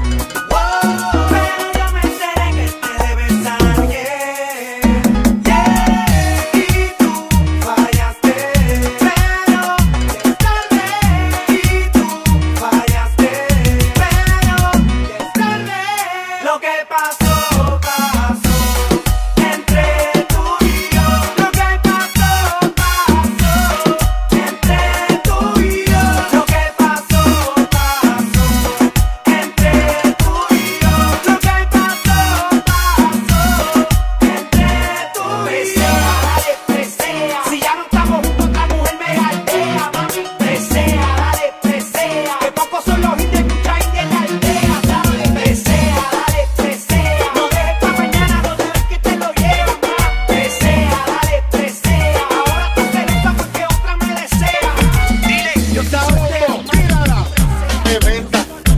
Pero yo me enteré que te debes a alguien. Y tú fallaste. Pero es tarde. Y tú fallaste. Pero es tarde. Lo que pasó, pasó. Entre tú y yo. Lo que pasó, pasó. Entre tú y yo. Lo que pasó, pasó. Entre tú y yo. Lo que pasó, pasó. Entre tú y yo. Presea, dale, presea. Si ya no estamos juntos, otra mujer me galtea, mami. Presea, dale, presea. Que pocos son los hits que escucha ahí en la aldea, ¿sabes? Presea, dale, presea. No dejes pa' mañana, no dejes que te lo llevas, ma. Presea, dale, presea. Ahora estás celosa porque otra me desea. Dile, yo estaba soltero. De venta,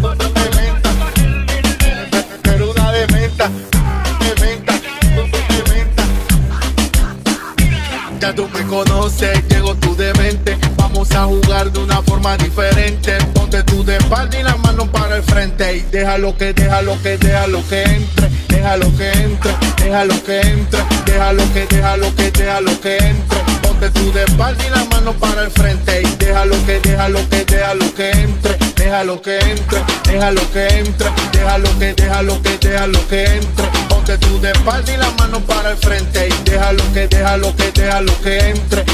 pero una de venta, ya tú me conoces, llegó tu demente, vamos a jugar de una forma diferente, ponte tú de espalda y la mano para el frente y déjalo que entre, déjalo que entre, ponte tú de espalda y la mano para el frente y déjalo que entre, ponte tú de espalda y la mano para el frente y déjalo que entre.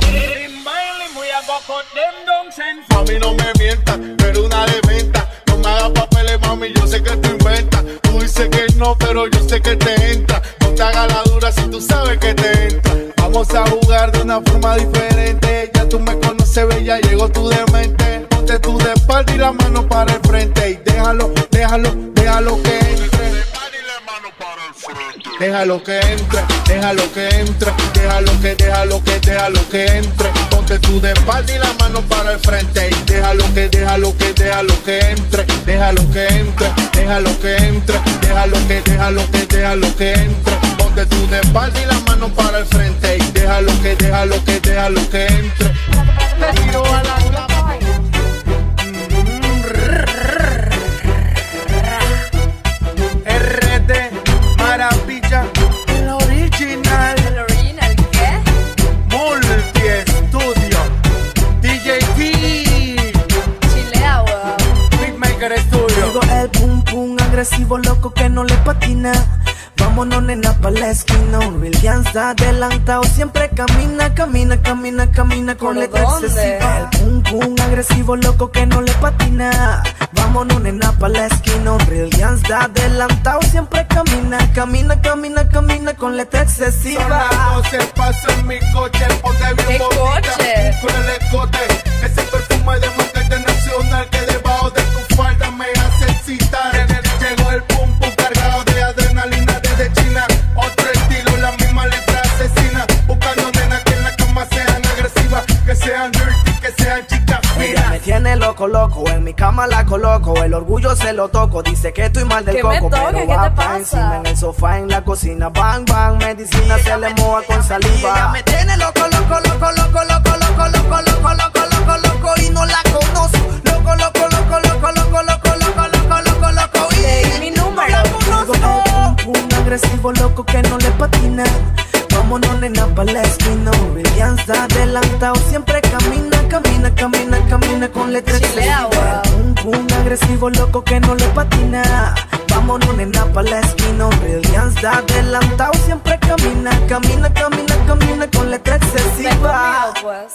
Mami, no me mientas, pero una de venta. No me hagas papeles, mami, yo sé que tú inventas. Tú dices que no, pero yo sé que te entra. No te hagas la dura si tú sabes que te entra. Vamos a jugar de una forma diferente. Ya tú me conoces, bella, llegó tu demente. Ponte tú de espalda y la mano para el frente y déjalo que entre. Déjalo que entre, ponte tú de espalda y la mano para el frente y déjalo que entre, ponte tú de espalda y la mano para el frente y déjalo que entre. Tiro a la RD Maravilla, el original. ¿El original qué? Multi-Estudio, DJ T, Chilea, weón. Beatmaker Studio. Llegó el pum pum agresivo loco que no le patina. Vamos Vámonos nena pa' la esquina, un real gangsta adelantado. Siempre camina, camina, camina, camina con letra excesiva. El pum pum agresivo, loco que no le patina. Vámonos nena pa' la esquina, un real gangsta adelantado. Siempre camina, camina, camina, camina con letra excesiva. No se pasa en mi coche, ponte bien bonita, con el escote. Ese perfume de marca internacional que debajo de tu falda me hace excitar. Llegó el pum pum cargado de adrenalina desde China. Otro estilo, la misma letra asesina. Buscando nenas que en la cama sean agresivas, que sean dirty, que sean chicas Ella finas. me tiene loco, loco, en mi cama la coloco. El orgullo se lo toco, dice que estoy mal del ¿Qué coco. me toca? Pero ¿Qué va te pa' pasa? encima en el sofá, en la cocina. Bang, bang, medicina se le moja con saliva. Ella me tiene loco, loco, loco, loco, loco, loco, loco, loco, loco, loco, loco, y no la conozco. Loco, loco, loco, loco, loco, loco, loco, loco, loco, loco, y mi número. no la conozco. Un agresivo loco que no le patina. Vámonos nena pa' la esquina, Williams está adelantado. Siempre camina, camina, camina, camina con letra Chilea, excesiva. Un agresivo loco que no le patina. Vámonos nena pa' la esquina, Williams está adelantado. Siempre camina, camina, camina, camina con letra excesiva. Pues.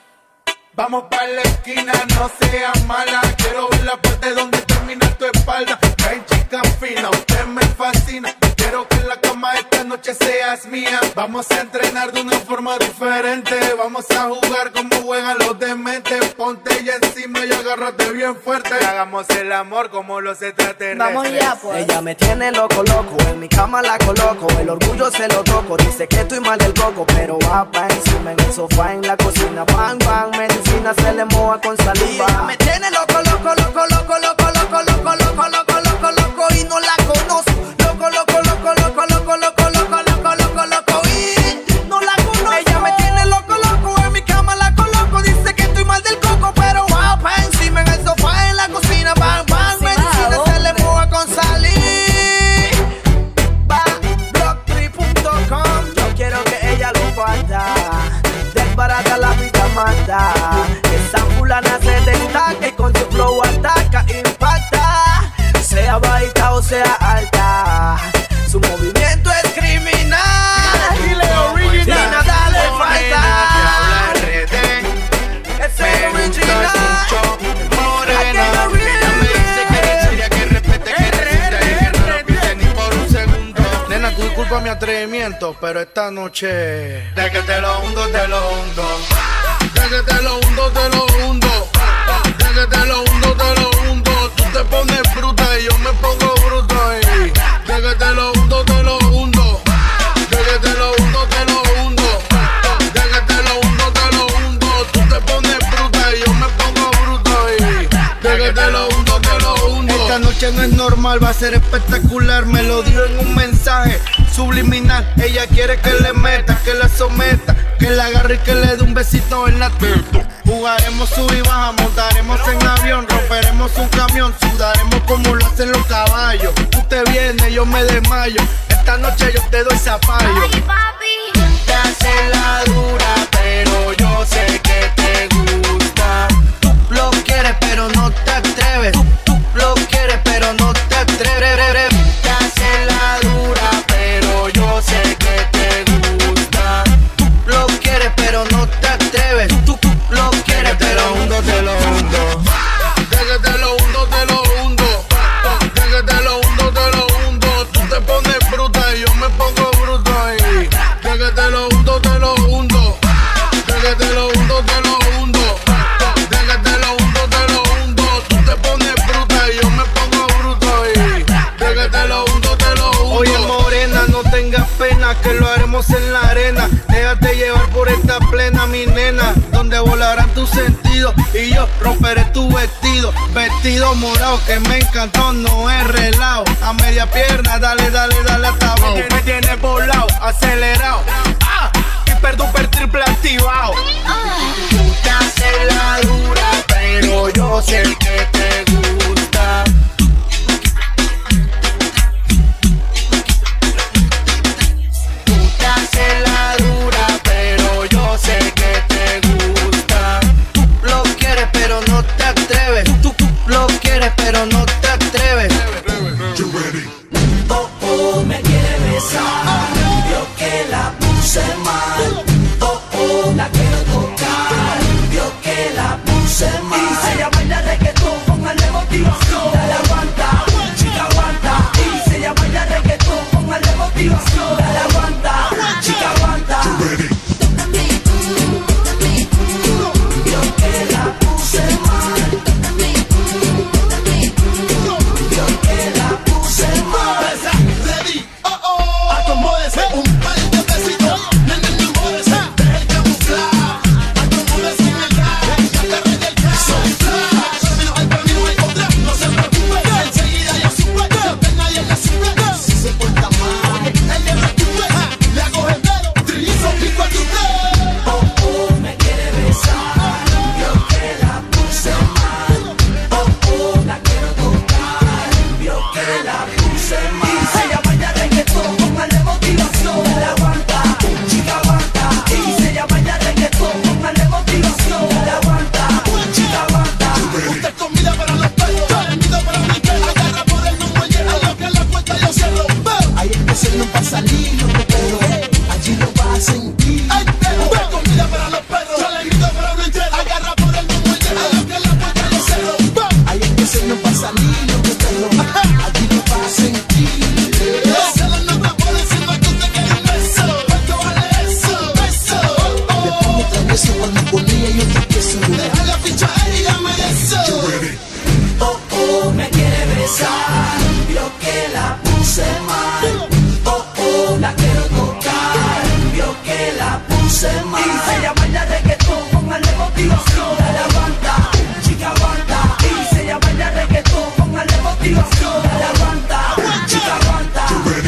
Vamos pa' la esquina, no seas mala. Quiero ver la parte donde termina tu espalda. Ven chica fina, usted me fascina. Quiero que en la cama esta noche seas mía. Vamos a entrenar de una forma diferente. Vamos a jugar como juegan los dementes. Ponte ella encima y agárrate bien fuerte. Y hagamos el amor como los extraterrestres. Vamos ya, pues. Ella me tiene loco, loco, en mi cama la coloco. El orgullo se lo toco, dice que estoy mal del coco. Pero va pa' encima en el sofá, en la cocina. Bang, bang, medicina se le moja con saliva. Ella me tiene loco, loco, loco, loco, loco, loco, loco, loco, loco, loco, loco, y no la conozco. Loco, loco, loco, loco, loco, loco, loco, loco, loco, loco, y no la conozco. Ella me tiene loco, loco, en mi cama la coloco. Dice que estoy mal del coco, pero va pa' encima en el sofá, en la cocina. Bang, bang, medicina se le moja con salir. Va, block3.com. Yo quiero que ella lo falta. Desbarata la vida mata. Esa fulana se destaca y con su flow ataca, impacta. Sea bajita o sea alta, su movimiento es criminal. Y nada le falta. Ese es original. Morena, ella me dice que eres seria, que respete, que resista y que no lo pise ni por un segundo. Nena, tú disculpa mi atrevimiento, pero esta noche de que te lo hundo, te lo hundo. De que te lo hundo, te lo hundo. De que te lo hundo, te lo hundo. Tú te pones bruta y yo me pongo bruto ahí. De que te lo hundo, te lo hundo. De que te lo hundo, te lo hundo. De que te lo hundo, te lo hundo. Tú te pones bruta y yo me pongo bruto ahí. De que te lo hundo, te lo hundo. Esta noche no es normal, va a ser espectacular. Me lo dio en un mensaje subliminal. Ella quiere que le meta, que la someta, que la agarre y que le dé un besito en la teta. Jugaremos sub y baja, montaremos en avión, romperemos un camión, sudaremos como lo hacen los caballos. Tú te vienes, yo me desmayo. Esta noche yo te doy zapallo. Ay, papi. Te hace la dura, pero yo sé que te gusta. Tú lo quieres, pero no te atreves. Tú lo quieres, pero no te atreves. Te hace la dura, pero yo sé que te gusta. Tú lo quieres, pero no te atreves. Tú lo quieres, te lo hundo, te lo hundo. De que te lo hundo, te lo hundo. De que te lo hundo, te lo hundo. Tú te pones bruta y yo me pongo bruto ahí. De que te lo hundo, te lo hundo. De que te lo hundo, te lo hundo. De que te lo hundo, te lo hundo. Tú te pones bruta y yo me pongo bruto ahí. De que te lo hundo, te lo hundo. Oye morena, no tengas pena, que lo haremos en la arena. Déjate llevar por esta plena, mi nena, donde volarán tus sentidos y yo romperé tu vestido. Vestido morado que me encantó, no es relajo. A media pierna, dale, dale, dale hasta abajo. Me tienes volado, acelerado. Hiper duper triple activado. Tú te haces la dura, pero yo sé que te gusta. Tú te haces la dura, pero yo sé que te gusta. Tú lo quieres, pero no te atreves. Tú lo quieres, pero no te atreves. Oh, oh, a salir lo que quiero, allí lo vas a sentir. Hay comida para los perros, chalequito para un entero, agarra por el mundo entero, a lo que la puerta le cerró. Ahí es que se nos va a salir lo que quiero, allí lo vas a sentir. Se la nota por encima, tú te quieres un beso. ¿Cuánto vale eso? Beso. Después me trae eso cuando ponía yo te queso. Deja la ficha y dame eso. Oh, oh, me quiere besar, vio que la puse mal. Oh, oh, la quiero tocar, vio que la puse mal. Y ella baila reggaetón, póngale motivación. Dale aguanta, chica aguanta. Y ella baila reggaetón, póngale motivación. Dale aguanta, chica aguanta.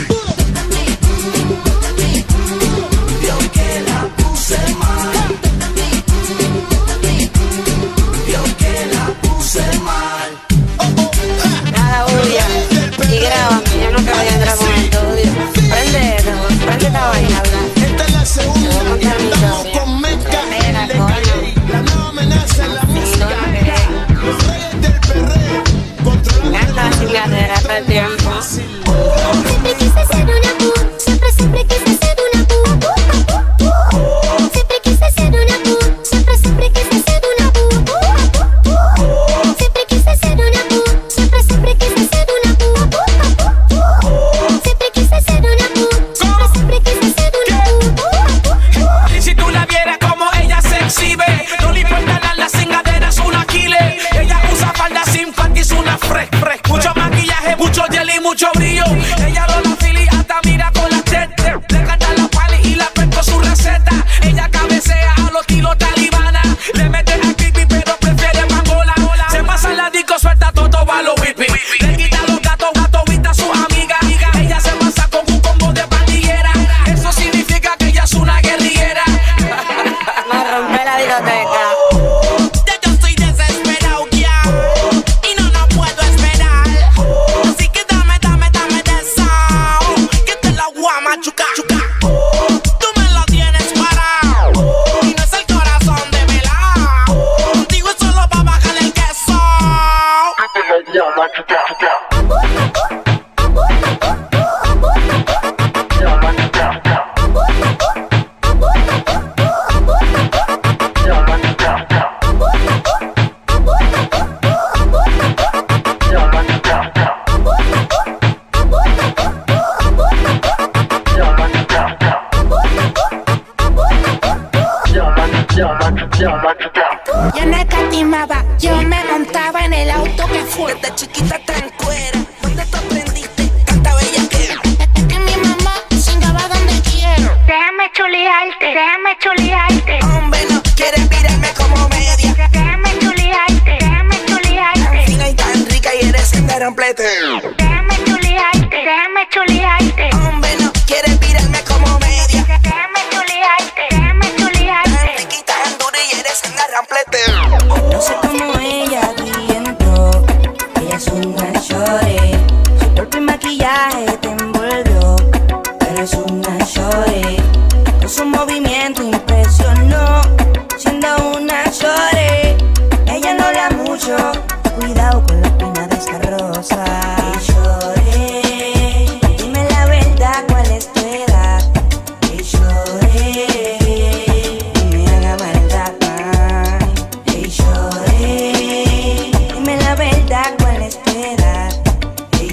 Vio que la puse mal. Vio que la puse mal. Nada, Julia, y grábame, yo nunca voy a entrar con el estudio. Prende esta vaina, habla. Esta es la segunda y andamos con Meca en la calle. La nueva amenaza en la música. Los reyes del perreo. Controlando la chingadera todo el tiempo. Siempre quise ser una pu, siempre quise ser una pu. Siempre quise ser una pu, siempre quise ser una pu. Siempre quise ser una pu, siempre quise ser una pu. Siempre quise ser una pu, siempre quise ser una pu. Si tú la vieras como ella se exhibe, no le importa las cingaderas, una killer. Ella usa falda sin panties, una fresh. Mucho maquillaje, mucho jelly, mucho brillo. Ella lo la fili hasta mira con la tete. Le canta la pali y la pesco su receta. Ella cabecea a los kilos talibana. Le mete a creepy pero prefiere mangola. Se pasa en la disco, suelta todo va lo whippy. Le quita los gatos, vista a su amiga. Ella se pasa con un combo de pandillera. Eso significa que ella es una guerrillera. Me rompe la discoteca. Yo estoy desesperado ya y no puedo esperar. Así que dame de esa, que te la voy a machucar. Tú me lo tienes parado y no es el corazón de melao. Contigo es solo pa' bajar el queso. Que te la voy a machucar. Yo no escatimaba, yo me montaba en el auto que fue. Desde chiquita te encuera. ¿Dónde tú aprendiste tanta bellaquera? Es que mi mamá chingaba donde quiero. Déjame chulearte. Hombre, no quieres mirarme como media. Déjame chulearte. Tan fina y tan rica y eres un ramplete. Déjame chulearte. Hombre, no quieres mirarme como media. Déjame chulearte. Tan rica y tan dura y eres un ramplete. No sé cómo ella aquí entró. Ella es una shorty. Su cuerpo y maquillaje te envolvió, pero es una shorty. Con su movimiento impresionó, siendo una shorty. Ella no habla mucho, cuidado con la espina de esta rosa. Hey, shorty, dime la verdad, ¿cuál es tu edad? Hey, shorty, no me haga maldad. Hey, shorty, dime la verdad, ¿cuál es tu edad? Hey,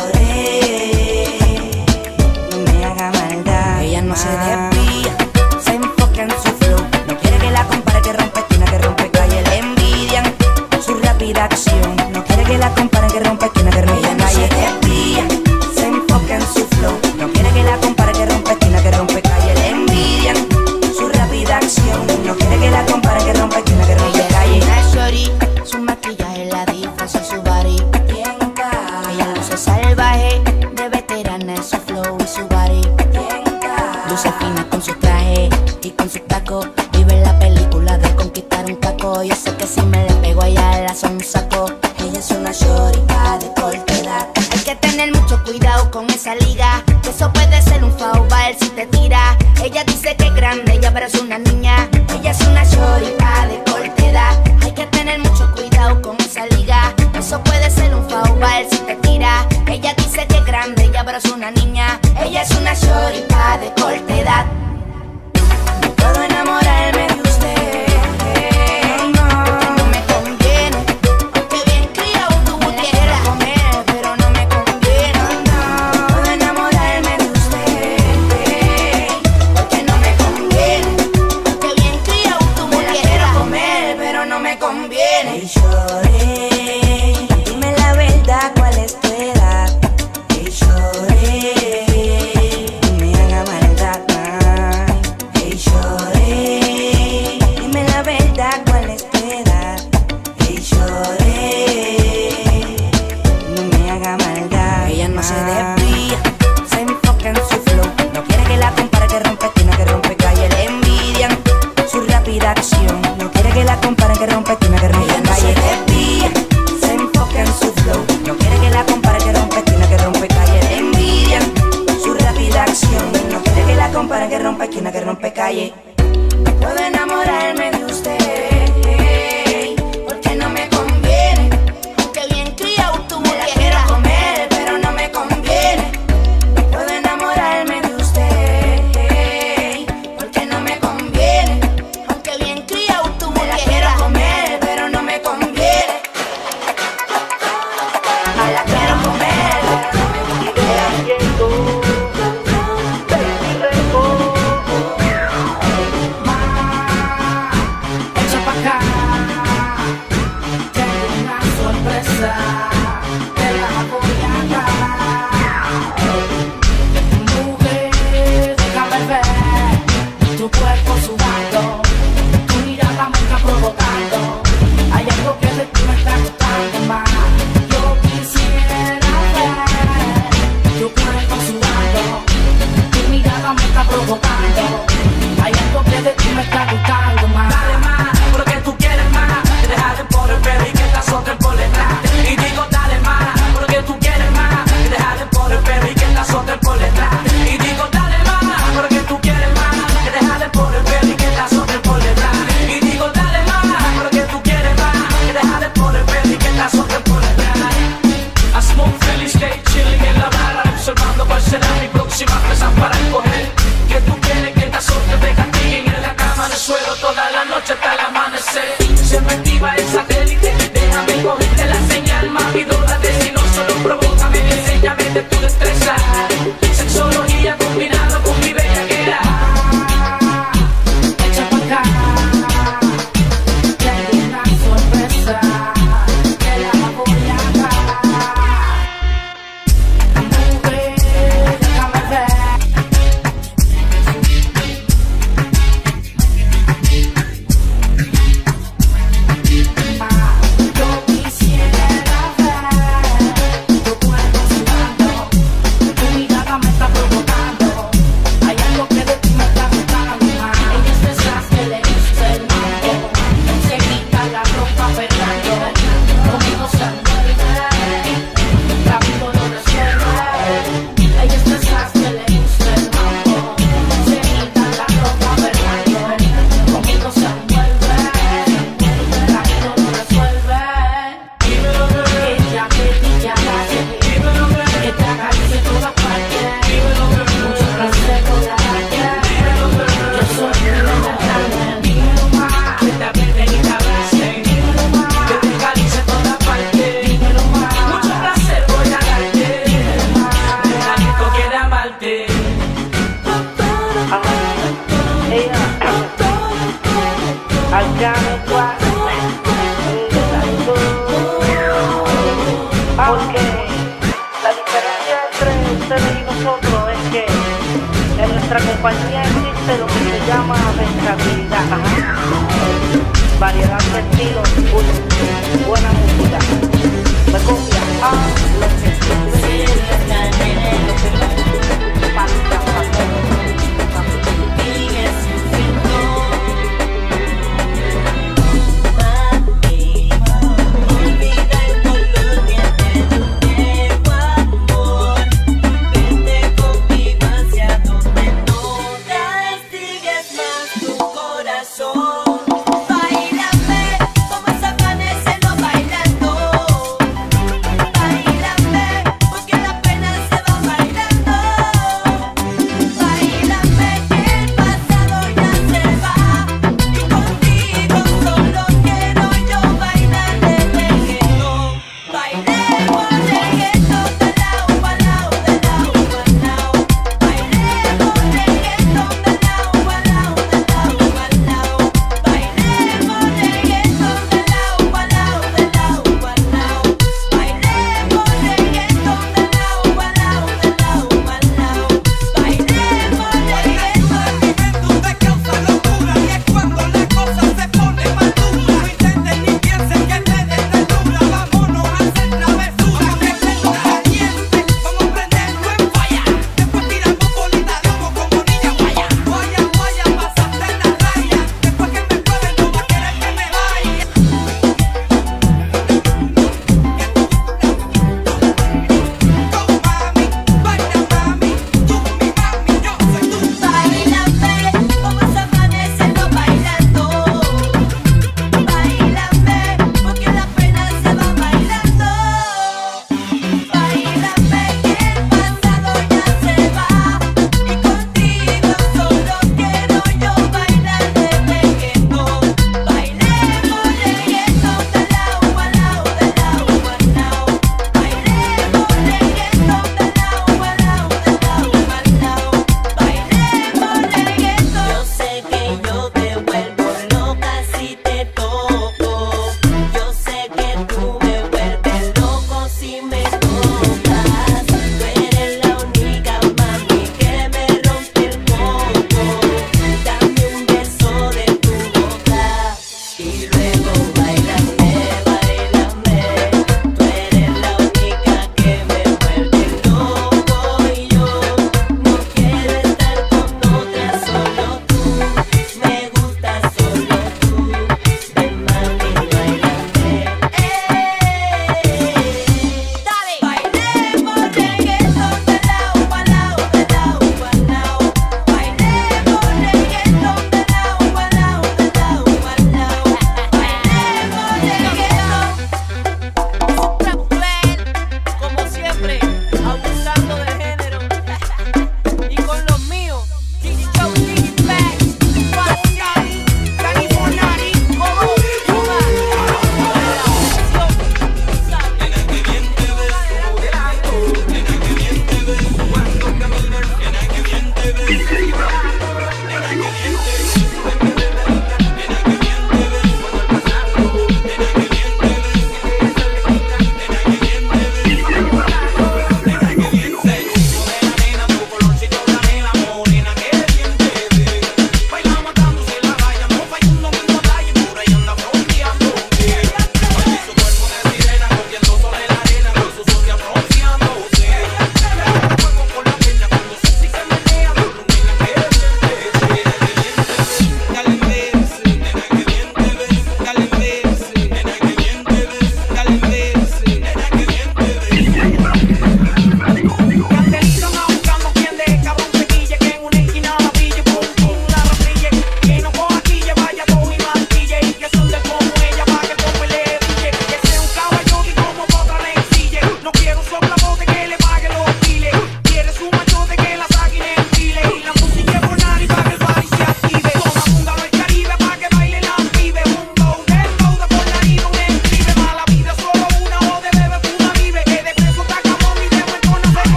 shorty, no me haga maldad. Ella no se desvía, se enfoca en su flow. No quiere que la compare, que rompe esquina, que rompe calle. Le envidian su rápida acción. No quiere que la comparen, que rompe esquina, que rompe calle. Se desvía, se enfoca en su flow. No quiere que la compare, que rompe esquina, que rompe calle. Le envidian su rápida acción. No quiere que la comparen, que rompe esquina, que rompe calle. Una shorty, su maquillaje la disfraza su body. Ella luce salvaje, de veterana en su flow y su body. Luce fina con su traje y con su taco. Vive la película de conquistar un taco. Yo sé que si me le pego a ella la son un saco. Ella es una shorty de cortedad. Hay que tener mucho cuidado con esa liga, que eso puede ser un foul si te tira. Ella dice que es grande, ella pero es una niña. Ella es una shorty de cortedad. Hay que tener mucho cuidado con esa liga, eso puede ser un foul si te tira. Ella dice que es grande, ella pero es una niña. Ella es una shorty señorita de corta edad. No puedo enamorarme de usted, porque no me conviene. Aunque bien criado tú me quieras comer, pero no me conviene. No puedo enamorarme de usted, porque no me conviene. Aunque bien criado tú me quieras comer, pero no me conviene. Hey, shorty, dime la verdad, ¿cuál es tu edad? Hey, shorty, no me haga maldad, man. Hey, shorty, dime la verdad, ¿cuál es tu edad? Hey, shorty, no me haga maldad. Ella no se desvía, se enfoca en su flow. No quiere que la compare, que rompe esquina, que rompe calle. Le envidian su rápida acción. No quiere que la compare, que rompe esquina, que rompe calle. Se desvía, se enfoca en su flow. No quiere que la compare, que rompe esquina, que rompe calle. Le envidian su rápida acción. No quiere que la compare, que rompe esquina, que rompe calle. No puedo enamorarme de usted, porque no me conviene. Aunque bien criado tú me la quieras comer, pero no me conviene. No puedo enamorarme de usted, porque no me conviene. Aunque bien criado tú me la quieras comer, pero no me conviene. Me la quiero comer, pero no me conviene. Echa pa' acá, tengo una sorpresa, te la voy a dar. Mujer, déjame ver tu cuerpo sudando, tu mirada me está provocando. Hay algo que de ti me está gustando más. Yo quisiera ver tu cuerpo sudando, tu mirada me está provocando. Hay algo que de ti me está gustando más. Dale más, porque tú quieres más. Deja de poner pelo y que te azoten por detrás. Y digo dale más, porque tú quieres más. Deja de poner pelo y que te azoten por detrás. Y digo dale más, porque tú quieres más. Deja de poner pelo y que te azoten por detrás. Y digo dale más, porque tú quieres más. Deja de poner pelo y que te azoten por detrás. I smoke feliz, stay chilling en la barra, observando cuál será mi próxima presa para escoger. Que tú quieres que te azoten, te castiguen en la cama, en el suelo toda la noche hasta el amanecer. Siempre activa el satélite, déjame cogerte la señal, mami, dódate, si no solo provócame, enséñame de tu destreza. Sexología combinado con mi bellaquera. Echa pa' acá, tengo una sorpresa, te la voy a dar. Mujer, déjame ver. Yo quisiera ver tu cuerpo sudando, tu mirada me está provocando. Hay algo que de ti me está gustando más. Ella es de esas que le gusta el mambo, se quita la ropa pegando, conmigo se envuelve, rápido lo resuelve. Ella es de esas que le gusta el mambo, se quita la ropa pegando, conmigo se envuelve, rápido lo resuelve. Ella que te hace, que te acaricie toda parte, mucho placer con la calle. Yo soy dímelo más, que te aprieten y te abracen, que te acaricie toda parte, mucho placer voy a darte, realito quiere amarte. Porque la diferencia entre ustedes y nosotros es que en nuestra compañía existe lo que se llama versatilidad, variedad de estilos, buena música. Me copia a lo que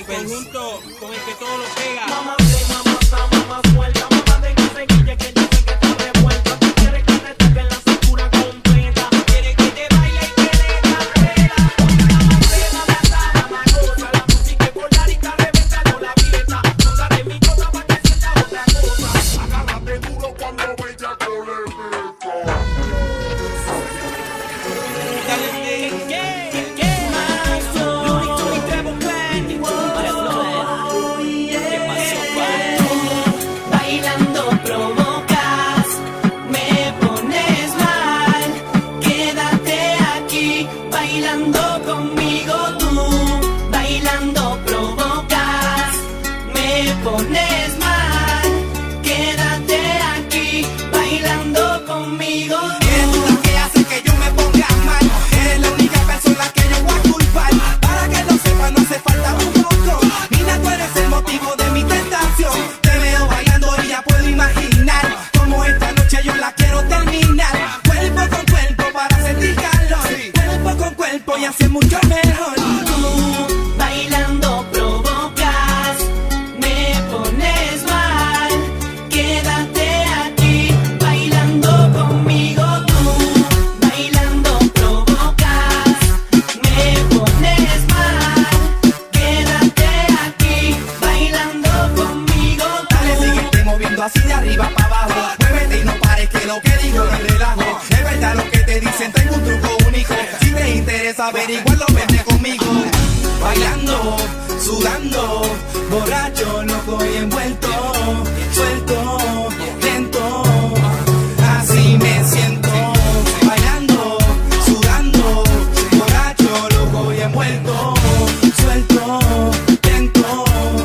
conjunto con el que todo lo pega. Mamá, mamá suelta, mamá de que se guille, que yo sé que está revuelta. Tú quieres que te toque la cintura completa, quieres que te baile y que le carrera. La macena, la goza, la música es voladita, reventando la fiesta. Tócate mi cosa pa' que sientas otra cosa. Agárrate duro cuando bella coleguita. Bailando provocas, me pones mal. Quédate aquí, bailando conmigo tú. Bailando provocas, me pones mal. Quédate aquí, bailando conmigo tú. Eres tú la que hace que yo me ponga mal. Eres la única persona que yo voy a culpar. Para que lo sepa, no hace falta un poco. Nina, tú eres el motivo de mi tentación. Te veo bailando y ya puedo imaginar cómo esta noche yo la quiero terminar. Cuerpo con cuerpo para sentir calor. Cuerpo con cuerpo y hacer mucho mejor. Tú bailando provocas, me pones mal. Quédate aquí, bailando conmigo tú. Bailando provocas, me pones mal. Quédate aquí, bailando conmigo tú. Dale, síguete moviendo así de arriba para abajo. Muévete y no pares, que lo que digo no es relajo. Es verdad lo que te dicen, tengo un truco único. Si te interesa averiguarlo, vente conmigo. Bailando, sudando, borracho, loco y envuelto. Suelto, lento, así me siento. Bailando, sudando, borracho, loco y envuelto. Suelto, lento,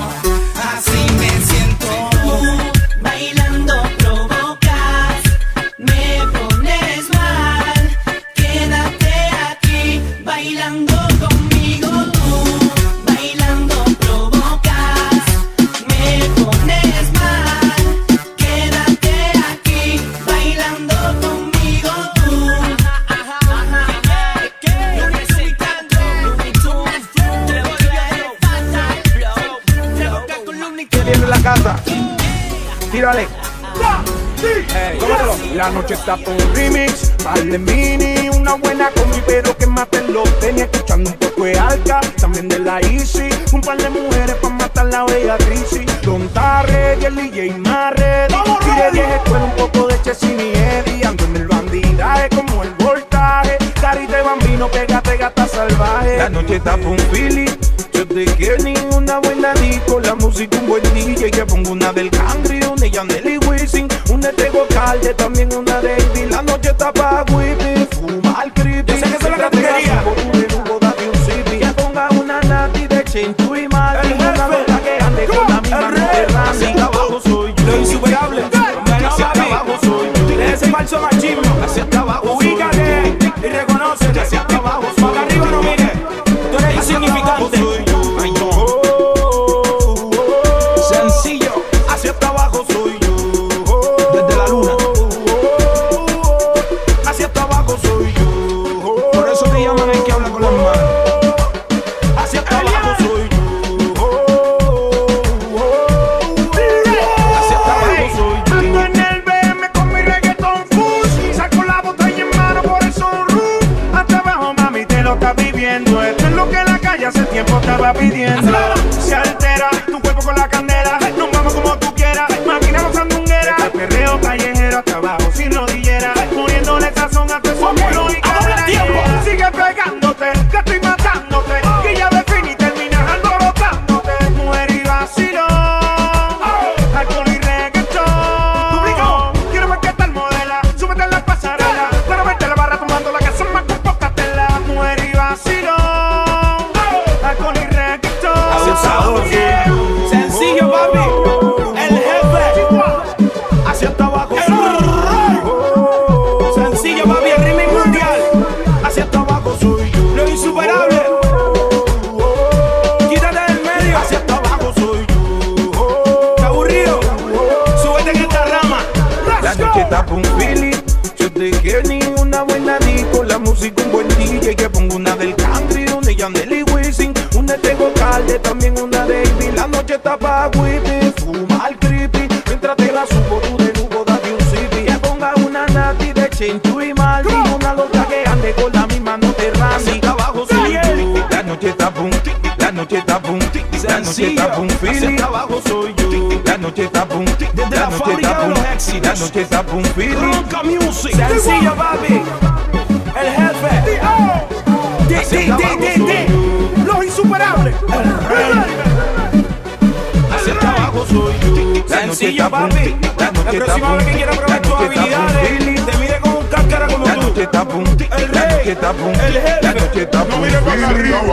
así me siento. Bailando provocas, me pones mal. Quédate aquí, bailando conmigo tú. Bailando provocas, me pones mal. Quédate aquí, bailando conmigo tú. Yo necesitando Looney Tunes, te voy a con Looney ¿Qué viene en la casa? Tírale. Tómatelo. La noche está por remix, al de mini, una buena combi, pero que maten los tenis, escuchando un poco de Alca, también de la Easy, un par de mujeres pa' matar la bella crisis. Don Tarre y el DJ Marre, y de 10 escuela un poco de Chesini y Eddie, ando en el bandidaje como el voltaje, carita de bambino, pégate gata salvaje. La noche está por un Philly, yo te quiero ni una buena disco, la música un buen DJ, que pongo una del Cangri, una de Yandel y Wisin, una de Tego Calde, también una de Ivy. La noche está pa' whippy, fumar creepy. Yo sé que eso es la categoría. Que ponga una nati de Chintu y Martin, una loca que ande con la misma Ferrari. Hacia abajo soy yo, lo insuperable. Hacia abajo soy yo. De ese falso machismo, hacia abajo ubícate y reconócete. Hacia abajo soy yo. Para arriba no mires, tú eres insignificante. Sencillo, hacia abajo soy yo. Desde la luna, hacia abajo soy yo. Por eso te llaman el que habla con las manos. Hacia abajo soy yo. Hacia abajo soy yo. Ando en el BM con mi reggaeton full, saco la botella en mano por el sunroof. Hasta abajo, mami, te lo estás viviendo. Esto es lo que la calle hace tiempo estaba pidiendo. Se altera tu cuerpo con la candela. Nos vamos como tú quieras. Máquina sandunguera. El perreo callejero hasta abajo sin rodillera. Muriéndole sazón a tu músculo y cadera. Sigue pegándote, que estoy matándote. Que ya definí, terminas alborotándote. Mujer y vacilón, alcohol y reggaetón. Quiero ver qué tal modela. Súbete en la pasarela para verte la barra tomando la casa más con poca tela. Mujer y vacilón, alcohol y reggaetón. Sencillo, papi. El jefe. Hacia hasta abajo. Sencillo, papi. El remix mundial. Hacia hasta abajo soy yo. Lo insuperable. Quítate del medio. Hacia hasta abajo soy yo. ¿Está aburrido? Súbete en esta rama. La noche está por un Philly. Yo te quiero ni una buena disco. La música un buen DJ, que pongo una del Cangri, una de Yandel y Wisin, una de Tego Calde, también una de está pa' whippy, fuma al creepy. Mientras te la subo, tú de lujo, date un zippy. Que ponga una nati de Chenchu y Maldi. Una loca que ande con la misma, no te randi. Abajo soy yo. La noche está boom, la noche está boom, la noche está boom, Philly. Abajo soy yo. La noche está boom, desde la fábrica de los éxitos. La noche está boom, Philly. Ronca Music. Sencillo, papi. El jefe. Los insuperables. Hacia abajo soy yo. Sencillo, papi. El próximo vez que quiera probar tus habilidades, te mide con un cáscara como tú. El rey, el jefe. No mire para acá arriba.